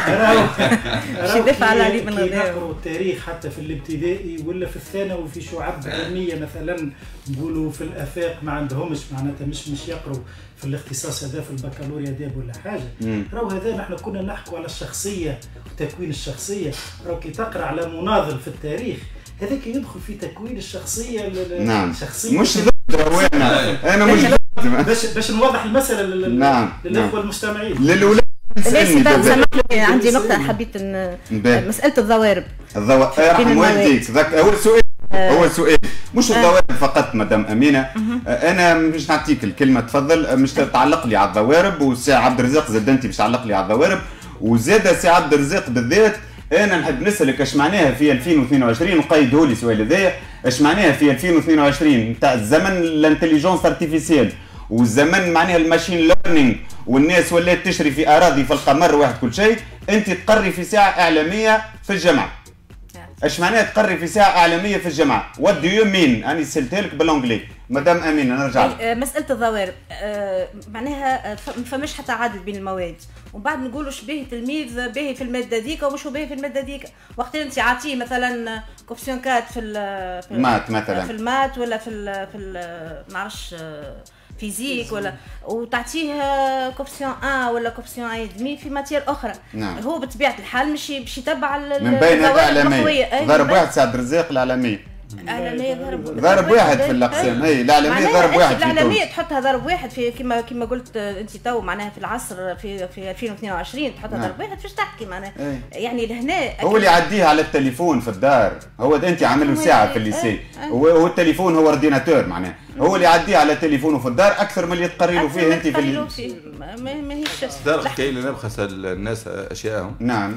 شي دفع على علي بن غذاهم نقروا التاريخ حتى في الابتدائي ولا في الثانوي في شعب علميه مثلا نقولوا في الافاق ما عندهمش معناتها مش مش يقروا في الاختصاص هذا في البكالوريا داب ولا حاجه. راهو هذا نحن كنا نحكوا على الشخصيه وتكوين الشخصيه. راهو كي تقرا على مناضل في التاريخ هذاك يدخل في تكوين الشخصيه. نعم. الشخصيه مش ضد انا انا مش ضد باش باش نوضح المساله نعم. للاخوه المستمعين للاولاد سامحني عندي نقطة حبيت ان مسألة الضوارب. الضوارب يرحم والديك ذاك أول سؤال. أول سؤال مش الضوارب فقط مدام أمينة. أنا مش نعطيك الكلمة تفضل، مش تعلق لي على الضوارب، وسي عبد الرزاق زاد أنت باش تعلق لي على الضوارب، وزاد سي عبد الرزاق بالذات. انا نحب نسالك اش معناها في ألفين واثنين وعشرين، وقيدوا لي السؤال هذايا، اش معناها في ألفين واثنين وعشرين نتاع الزمن الانتليجنس ارتيفيسيال والزمن معناها الماشين ليرنينغ، والناس ولات تشري في اراضي في القمر واحد كل شيء، انت تقري في ساعه اعلاميه في الجامعه. اش معناها تقري في ساعه اعلاميه في الجامعه؟ وات دو يو مين؟ انا سالتها لك بالانجلي. مدام امينه نرجع لك. مساله الضوارب معناها ما فماش حتى عادل بين المواد، ومن بعد نقولوا شبيه تلميذ باهي في الماده ذيك ومش باهي في الماده ذيك، وقت انت عاطيه مثلا كوفسيون كات في المات مثلا في المات ولا في ال في ال ما نعرفش فيزيك ولا، وتعطيه كوفسيون واحد ولا كوفسيون واحد دمي في ماتير اخرى. نعم. هو بطبيعه الحال مش باش يتبع من بين الاعلاميه. ضرب واحد سي عبد الرزاق الاعلاميه. الاعلاميه ضرب ضرب واحد في الاقسام. اي الاعلاميه ضرب واحد في الاعلاميه تحطها ضرب واحد في كما كما قلت انت تو معناها في العصر في في ألفين واثنين وعشرين تحطها ضرب واحد فاش تحكي معناها. يعني لهنا هو اللي يعديها على التليفون في الدار، هو انت عامل له ساعه في الليسي، هو التليفون هو اورديناتور معناها، هو اللي يعديها على التليفون في الدار اكثر من اللي تقري له فيه انت في الليسي. ما هيش دار حكايه لنا نبخس الناس اشياءهم. نعم.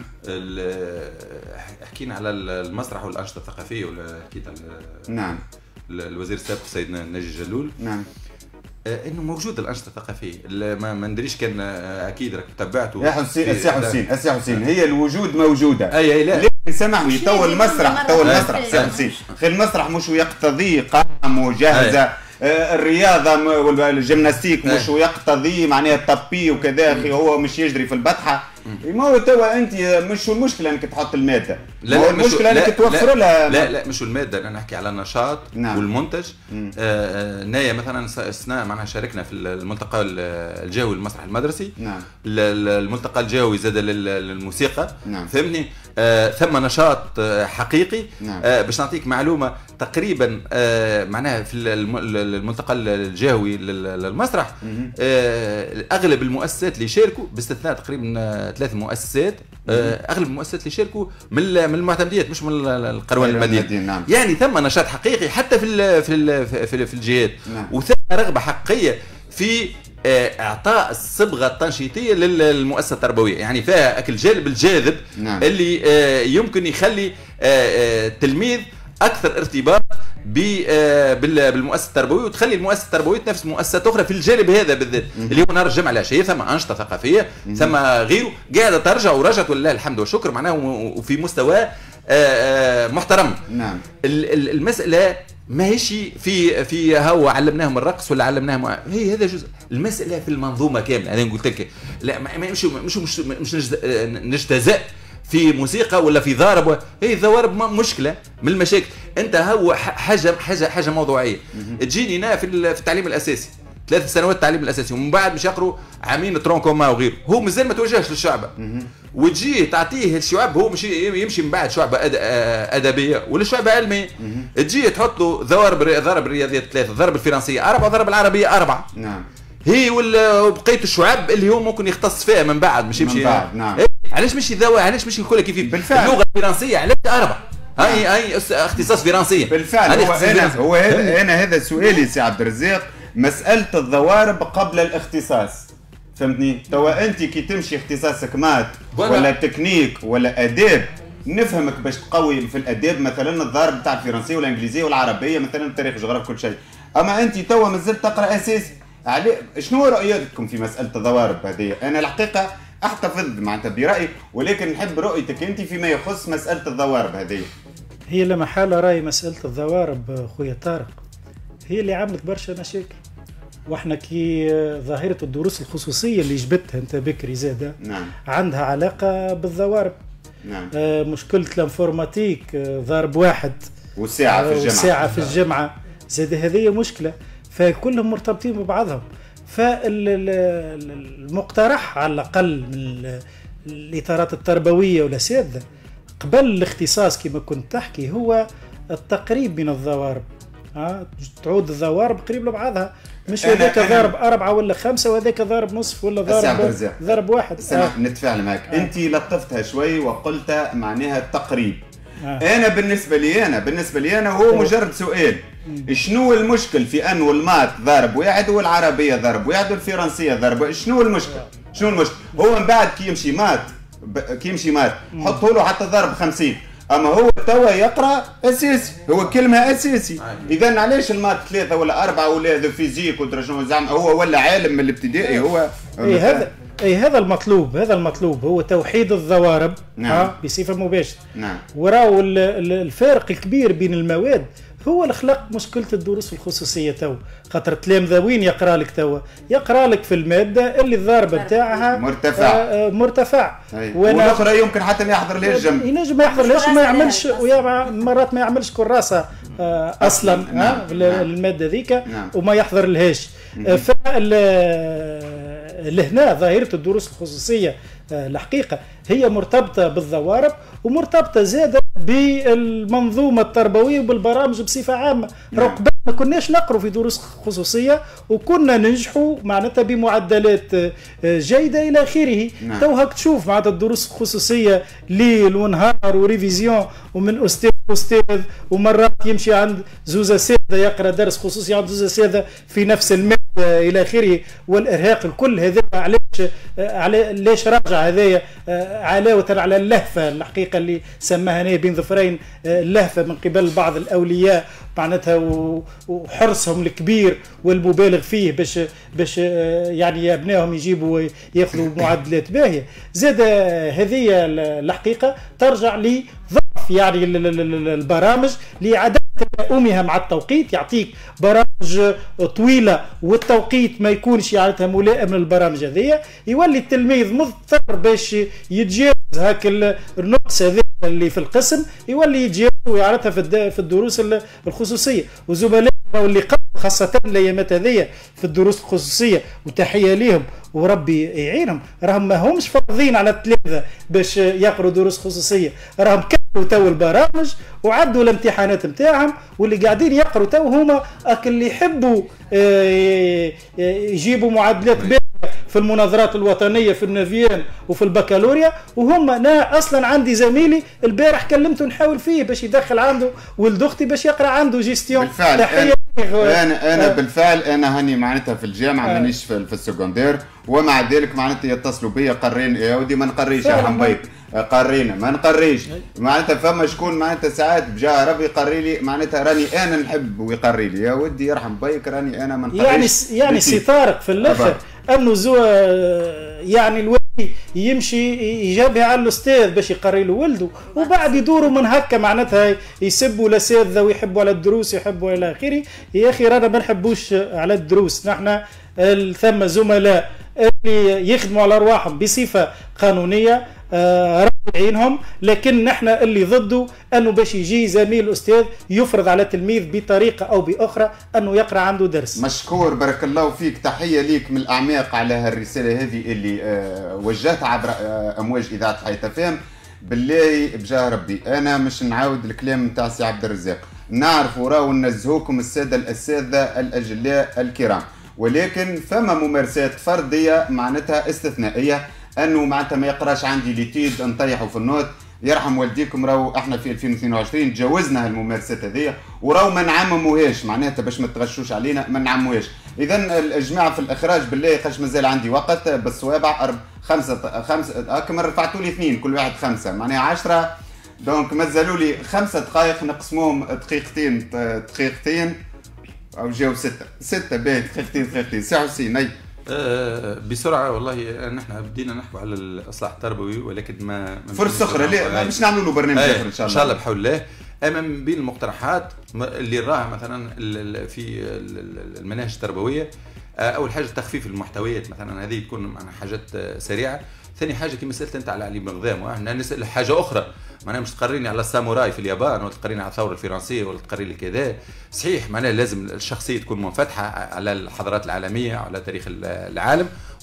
حكينا على المسرح والانشطه الثقافيه ولا حكيت على نعم الوزير السابق سيدنا ناجي جلول. نعم. انه موجود الانشطه الثقافيه، ما ما ندريش كان اكيد راك تبعته يا حسين. السي حسين السي حسين هي الوجود موجوده. اي اي لا لكن سامحني تو المسرح تو المسرح سي حسين خي المسرح مش يقتضي قائمه وجاهزه. الرياضه والجيمناستيك مش يقتضي معناها الطبي وكذا اخي، هو مش يجري في البطحه. ما هو توا انت مش المشكله انك تحط الماده، لا لا المشكله انك توفر لها. لا لا مش الماده، انا نحكي على النشاط. نعم. والمنتج. آه نايا مثلا السنه معناها شاركنا في الملتقى الجوي للمسرح المدرسي. نعم. الملتقى الجوي زاد للموسيقى. نعم. فهمني. آه ثم نشاط حقيقي. نعم. آه باش نعطيك معلومه تقريبا آه معناها في الملتقى الجوي للمسرح آه اغلب المؤسسات اللي شاركوا باستثناء تقريبا ثلاث مؤسسات، آه اغلب المؤسسات اللي شاركوا من من المعتمديات مش من القروان المدينه. نعم. يعني ثم نشاط حقيقي حتى في ال في ال في, في الجهات. نعم. وثم رغبه حقيقيه في اعطاء الصبغه التنشيطيه للمؤسسه التربويه، يعني فيها اكل الجانب الجاذب. نعم. اللي يمكن يخلي التلميذ اكثر ارتباط بالمؤسسه التربويه، وتخلي المؤسسه التربويه تنافس مؤسسات اخرى في الجانب هذا بالذات اللي هو نهار الجمعه العشيه. ثم انشطه ثقافيه ثم غيره قاعده ترجع ورجعت ولله الحمد والشكر معناه وفي مستوى محترم. نعم. المساله ماهيش في في هو علمناهم الرقص ولا علمناهم، هي هذا جزء، المساله في المنظومه كامله. انا قلت لك لا مش مش مش, مش نجتزأ في موسيقى ولا في ضارب، هي الضوارب مشكله من المشاكل. انت هو حاجه حاجه حاجه موضوعيه. تجيني هنا في التعليم الاساسي ثلاث سنوات التعليم الاساسي، ومن بعد باش يقروا عامين ترونكوما وغيره، هو مازال ما توجهش للشعب. وتجي تعطيه الشعب، هو مش يمشي من بعد شعب ادبيه ولا شعب علمي. تجي تحط له ضوارب ضرب الرياضيات ثلاثه، ضرب الفرنسيه اربعه، ضرب العربيه اربعه. نعم. هي وبقيه الشعب اللي هو ممكن يختص فيها من بعد مش يمشي. نعم. علاش مش يذوق، علاش مش يقول لك كيف بالفعل اللغه الفرنسيه علاش اربعه؟ هاي هاي اختصاص فرنسيه بالفعل. هو انا هو انا هذا سؤالي سي عبد الرزاق، مساله الضوارب قبل الاختصاص. فهمتني؟ توا انت كي تمشي اختصاصك مات ولا تكنيك ولا اداب، نفهمك باش تقوي في الاداب مثلا الضارب تاع الفرنسيه والانجليزيه والعربيه مثلا التاريخ والجغرافيا كل شيء. اما انت توا مازلت تقرا اساسي. علي شنو رؤيتكم في مساله الضوارب هذه؟ انا الحقيقه احتفظ معناتها برايي، ولكن نحب رؤيتك انت فيما يخص مساله الضوارب هذه. هي لا محاله راي مساله الضوارب خويا طارق هي اللي عملت برشا مشاكل. واحنا كي ظاهره الدروس الخصوصيه اللي جبتها انت بكري زاده. نعم. عندها علاقه بالضوارب. نعم. آه مشكله الانفورماتيك آه ضارب واحد والساعه في الجمعه والساعه في الجمعه زاد هذه مشكله، فكلهم مرتبطين ببعضهم. فالمقترح على الاقل من الاطارات التربويه والاساتذه قبل الاختصاص كما كنت تحكي هو التقريب من الضوارب. اه تعود الضوارب قريب لبعضها، مش هذاك ضارب أربعة ولا خمسة وهذاك ضارب نصف ولا ضارب ضارب واحد. آه. نتفاعل معك. آه. أنت لطفتها شوي وقلت معناها التقريب. آه. أنا بالنسبة لي أنا بالنسبة لي أنا هو مجرد سؤال، شنو المشكل في أنه المات ضارب واحد والعربية ضارب واحد والفرنسية ضارب؟ شنو المشكل؟ شنو المشكل؟ هو من بعد كي يمشي مات كي يمشي مات حطوا له حتى ضرب خمسين، اما هو توا يقرا اساسي، هو كلمه اساسي. اذا علاش المات ثلاثه ولا اربعه ولا هذا فيزيك ودرجون زعما هو ولا عالم من الابتدائي هو اي هذا اي هذا المطلوب، هذا المطلوب هو توحيد الضوارب. نعم. آه بصفه مباشره. نعم. وراو الفارق الكبير بين المواد هو الخلق مشكله الدروس الخصوصيه تو، خاطر تلامذه وين يقرا لك توا؟ يقرا لك في الماده اللي الضربه نتاعها مرتفع. آه مرتفع. والاخرى يمكن حتى ما يحضر لهاش جنب. ينجم ما يحضرلهاش وما يعملش، ويا مرات ما يعملش كراسه آه اصلا. نعم. آه نعم. الماده ذيك. نعم. وما يحضر لهاش. آه لهنا ظاهره الدروس الخصوصيه آه الحقيقه هي مرتبطه بالضوارب ومرتبطه زاده بالمنظومه التربويه وبالبرامج بصفه عامه. نعم. رقبة ما كناش نقروا في دروس خصوصيه وكنا ننجحوا معناتها بمعدلات جيده الى اخره. نعم. تو هاك تشوف معناتها الدروس الخصوصيه ليل ونهار وريفيزيون ومن استاذ استاذ ومرات يمشي عند زوزة ساده يقرا درس خصوصي عند زوزة ساده في نفس الماده الى اخره، والارهاق الكل هذا علاش على ليش راجع هذايا علاوه على اللهفه الحقيقه اللي سماها هنا بين ظفرين اللهفه من قبل بعض الاولياء معناتها وحرصهم الكبير والمبالغ فيه باش باش يعني ابنائهم يجيبوا ياخذوا معدلات باهيه. زاد هذه الحقيقه ترجع لضعف يعني البرامج لعدم تلائمها مع التوقيت، يعطيك برامج طويله والتوقيت ما يكونش يعني ملائم للبرامج هذيا، يولي التلميذ مضطر باش يتجاوز هاك النقص هذا اللي في القسم، يولي يتجاوز ويعرضها في الدروس الخصوصيه. وزملائنا واللي قبل خاصه الايامات هذيا في الدروس الخصوصيه وتحيه ليهم وربي يعينهم، راهم ما همش فرضين على التلامذه باش يقروا دروس خصوصيه، راهم كملوا تو البرامج وعدوا الامتحانات نتاعهم، واللي قاعدين يقروا تو هما اللي يحبوا يجيبوا معدلات باهيه في المناظرات الوطنيه في النافيان وفي البكالوريا. وهم انا اصلا عندي زميلي البارح كلمته نحاول فيه باش يدخل عنده ولد اختي باش يقرا عنده جيستيون. بالفعل انا انا, أنا بالفعل انا هاني معناتها في الجامعه آه. مانيش في, في السكندير، ومع ذلك معناتها يتصلوا بيا قرين يا ودي ما نقريش يرحم بيك، قرينا ما نقريش معناتها. فما شكون معناتها ساعات بجاه ربي يقري لي معناتها راني انا نحب ويقري لي يا ودي يرحم بيك راني انا ما نقريش. يعني يعني سي طارق في الاخر انه زو يعني الولي يمشي يجابها على الاستاذ باش يقري له ولده، وبعد يدوروا من هكا معناتها يسبوا الاساتذه ويحبوا على الدروس يحبوا الى اخره. يا اخي رانا ما نحبوش على الدروس، نحن ثم زملاء اللي يخدموا على ارواحهم بصفه قانونيه آه رافعينهم، لكن نحن اللي ضده انه باش يجي زميل استاذ يفرض على تلميذ بطريقه او باخرى انه يقرا عنده درس. مشكور بارك الله فيك، تحيه ليك من الاعماق على هالرساله هذه اللي آه وجهتها عبر آه امواج اذاعه حياة فام. بالله بجاه ربي انا مش نعاود الكلام نتاع سي عبد الرزاق، نعرف وراو نزهوكم الساده الاساتذه الاجلاء الكرام، ولكن فما ممارسات فرديه معناتها استثنائيه انه معناتها ما يقراش عندي ليتيد نطيحوا في النوت. يرحم والديكم راهو احنا في ألفين واثنين وعشرين تجاوزنا هالممارسات هذيا وراهو ما نعمموهاش معناتها باش ما تغشوش علينا ما نعمموهاش. اذا الجماعه في الاخراج بالله قاش مازال عندي وقت بالصوابع أرب خمسه خمسه هاكا رفعتوا لي اثنين كل واحد خمسه معناها عشرة، دونك مازالوا لي خمسه دقائق نقسموهم دقيقتين دقيقتين او جاو سته سته باهي دقيقتين دقيقتين ساعه وسين. اي أه بسرعه والله نحن بدينا نحكوا على الاصلاح التربوي، ولكن ما فرصه اخرى لا مش نعملوا له برنامج اخر ان شاء الله ان شاء الله بحول الله. اما من بين المقترحات اللي نراها مثلا في المناهج التربويه، اول حاجه تخفيف المحتويات مثلا، هذه تكون معنا حاجات سريعه. ثاني حاجه كما سالت انت على علي بن واحنا نسال حاجه اخرى، معناها مش تقريني على الساموراي في اليابان ولا تقريني على الثوره الفرنسيه ولا تقري لي كذا. صحيح معناها لازم الشخصيه تكون منفتحه على الحضارات العالميه وعلى تاريخ العالم،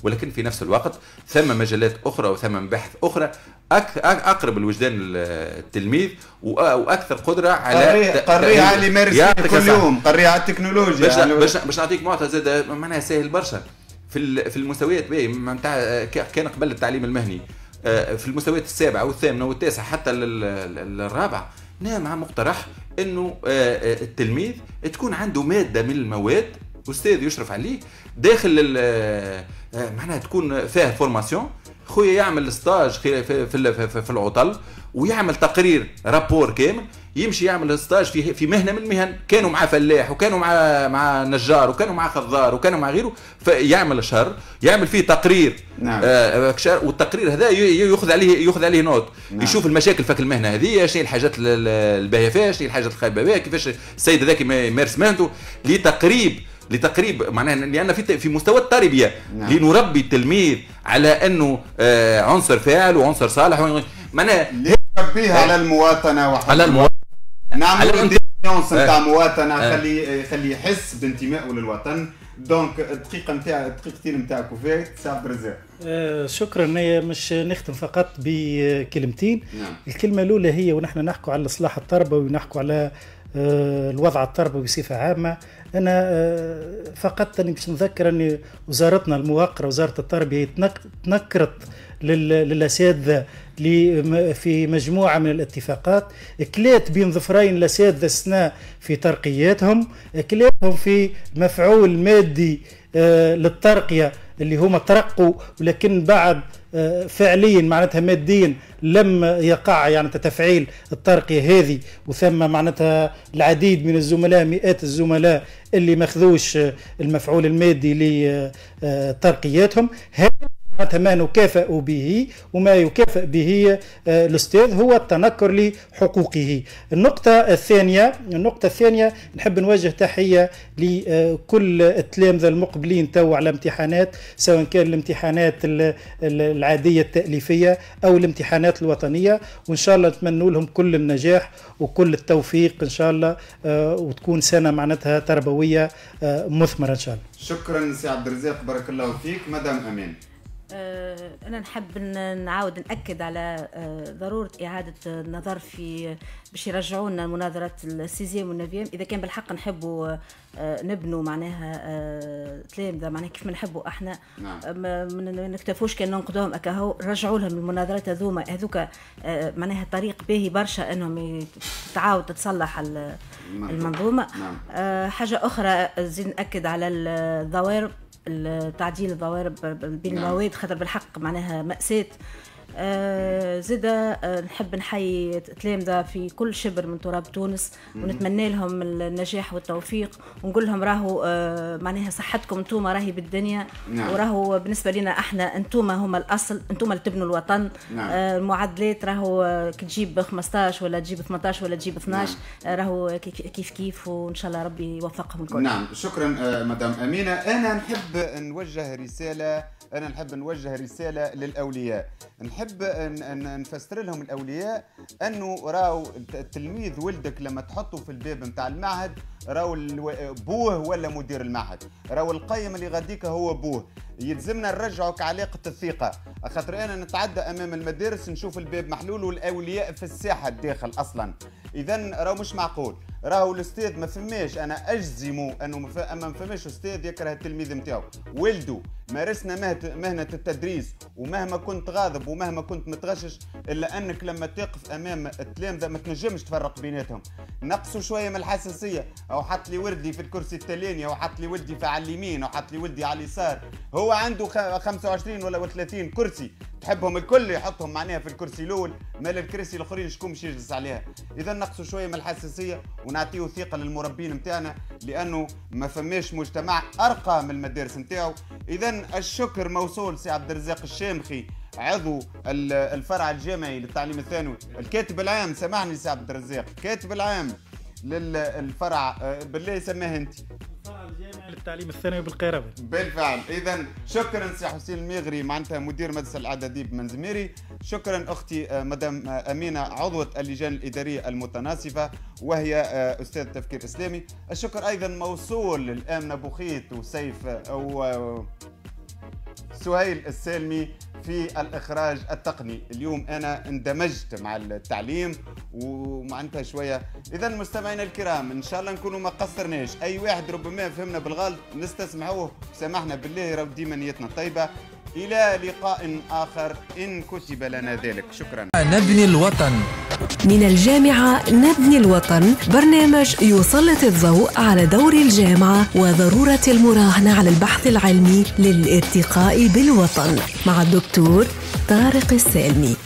ولكن في نفس الوقت ثم مجالات اخرى وثم بحث اخرى اقرب الوجدان التلميذ واكثر قدره على قريه على يمارس كل يوم، قريه على التكنولوجيا. باش باش نعطيك معطى زاد معناها سهل برشا في في المستويات باهي نتاع كان قبل التعليم المهني في المستويات السابعه والثامنه والتاسعه حتى الرابعه. نعم مقترح انه التلميذ تكون عنده ماده من المواد استاذ يشرف عليه داخل معناها تكون فيها فورماسيون، خويا يعمل ستاج في في في, في العطل ويعمل تقرير رابور كامل، يمشي يعمل ستاج في في مهنه من المهن، كانوا مع فلاح وكانوا مع مع نجار وكانوا مع خضار وكانوا مع غيره، فيعمل شهر يعمل فيه تقرير. نعم. آه والتقرير هذا ياخذ عليه ياخذ عليه نوت. نعم. يشوف المشاكل في المهنه هذه، شنو الحاجات الباهيه فيها، شنو الحاجات الخايبه بها، كيفاش السيد هذاك يمارس مهنته لتقريب لتقريب معناها لان في في مستوى التربيه. نعم. لنربي التلميذ على انه آه عنصر فاعل وعنصر صالح، معناها نربيه على المواطنه على المواطنه نعملوا ديفيونس نتاع مواطنه، خلي خلي يحس بانتمائه للوطن. دونك الدقيقه نتاع دقيقتين نتاعك وفات سي عبد الرزاق. آه شكرا. مش نختم فقط بكلمتين. نعم. الكلمه الاولى هي ونحن نحكوا على الاصلاح التربوي ونحكوا على آه الوضع التربوي بصفه عامه. انا آه فقط اني باش نذكر ان وزارتنا الموقره وزاره التربيه تنكرت للاساتذه في مجموعه من الاتفاقات، كلات بين ظفرين الاساتذه السنه في ترقياتهم، كلاتهم في مفعول مادي آه للترقيه اللي هما ترقوا، ولكن بعد آه فعليا معناتها ماديا لم يقع يعني تفعيل الترقيه هذه، وثم معناتها العديد من الزملاء مئات الزملاء اللي ماخذوش المفعول المادي لترقياتهم. ما نكافئ به وما يكافئ به الأستاذ هو التنكر لحقوقه. النقطة الثانية النقطة الثانية نحب نوجه تحية لكل التلامذة المقبلين تو على امتحانات، سواء كان الامتحانات العادية التأليفية أو الامتحانات الوطنية، وإن شاء الله نتمنى لهم كل النجاح وكل التوفيق إن شاء الله، وتكون سنة معناتها تربوية مثمرة إن شاء الله. شكرا سي عبد الرزاق، بارك الله فيك. مدام أمين. أنا نحب نعاود نأكد على ضرورة إعادة النظر في باش يرجعوا لنا المناظرات السيزيام والنوفيام. إذا كان بالحق نحبوا نبنوا معناها تلامذة معناها كيف ما نحبوا احنا. نعم. ما نكتفوش كان ننقدوهم أكاهو، رجعوا لهم المناظرات هذوما هذوك معناها طريق باهي برشا انهم تعاود تتصلح المنظومة. نعم. حاجة أخرى زين نأكد على الضوارب، التعديل الضوارب بين المواد، خاطر بالحق معناها مأساة. آه زيدا آه نحب نحيي تلامذة في كل شبر من تراب تونس، ونتمنى لهم النجاح والتوفيق، ونقول لهم راهو آه معناها صحتكم انتوما راهي بالدنيا. نعم. وراهو بالنسبة لنا احنا انتوما هما الأصل، انتوما اللي تبنوا الوطن. نعم. آه المعادلات راهو آه تجيب خمسطاش ولا تجيب ثمنطاش ولا تجيب اثناش. نعم. آه راهو كيف كيف، وإن شاء الله ربي يوفقهم الكل. نعم شكرا آه مدام أمينة. أنا نحب نوجه رسالة أنا نحب نوجه رسالة للأولياء، نحب نفسر لهم الأولياء أنه راو التلميذ ولدك لما تحطه في الباب متاع المعهد راو بوه ولا مدير المعهد، راو القيم اللي غاديك هو بوه، يلزمنا نرجعوا كعلاقة الثقة، خاطر أنا نتعدى أمام المدارس نشوف الباب محلول والأولياء في الساحة الداخل أصلا. إذا راهو مش معقول، راهو الأستاذ ما فماش، أنا أجزم أنه ما أما ما فماش أستاذ يكره التلميذ نتاعو، ولده مارسنا مهنة التدريس، ومهما كنت غاضب ومهما كنت متغشش إلا أنك لما تقف أمام التلامذة ما تنجمش تفرق بيناتهم. نقصوا شوية من الحساسية، أو حط لي ولدي في الكرسي التاليني، أو حط لي ولدي في على اليمين، أو حط لي ولدي على اليسار، هو عنده خمسة وعشرين ولا ثلاثين كرسي، تحبهم الكل يحطهم معناها في الكرسي الأول، مال الكرسي الآخرين شكون باش يجلس عليها. إذا نقصوا شوية من الحساسية ونعطيو ثقة للمربين نتاعنا، لأنه ما فماش مجتمع أرقى من المدارس نتاعو. إذا الشكر موصول سي عبد الرزاق الشامخي، عضو الفرع الجامعي للتعليم الثانوي، الكاتب العام، سامحني سي عبد الرزاق، الكاتب العام للفرع، بالله سماه انت. الفرع الجامعي للتعليم الثانوي بالقيروان. بالفعل. اذا شكرا سي حسين الميغري معناتها مدير مدرسه الاعدادي بمنزميري، شكرا اختي مدام امينه عضوه اللجان الاداريه المتناصفه وهي استاذ تفكير اسلامي. الشكر ايضا موصول للامنه بوخيت وسيف او سهيل السالمي في الإخراج التقني. اليوم أنا اندمجت مع التعليم ومعناتها شوية. إذا مستمعينا الكرام إن شاء الله نكونوا ما قصرناش، أي واحد ربما فهمنا بالغلط نستسمعوه، سامحنا بالله، راهو ديما نيتنا طيبة. إلى لقاء آخر إن كتب لنا ذلك. شكرا. نبني الوطن. من الجامعة نبني الوطن، برنامج يسلط الضوء على دور الجامعة وضرورة المراهنة على البحث العلمي للارتقاء بالوطن، مع الدكتور طارق السالمي.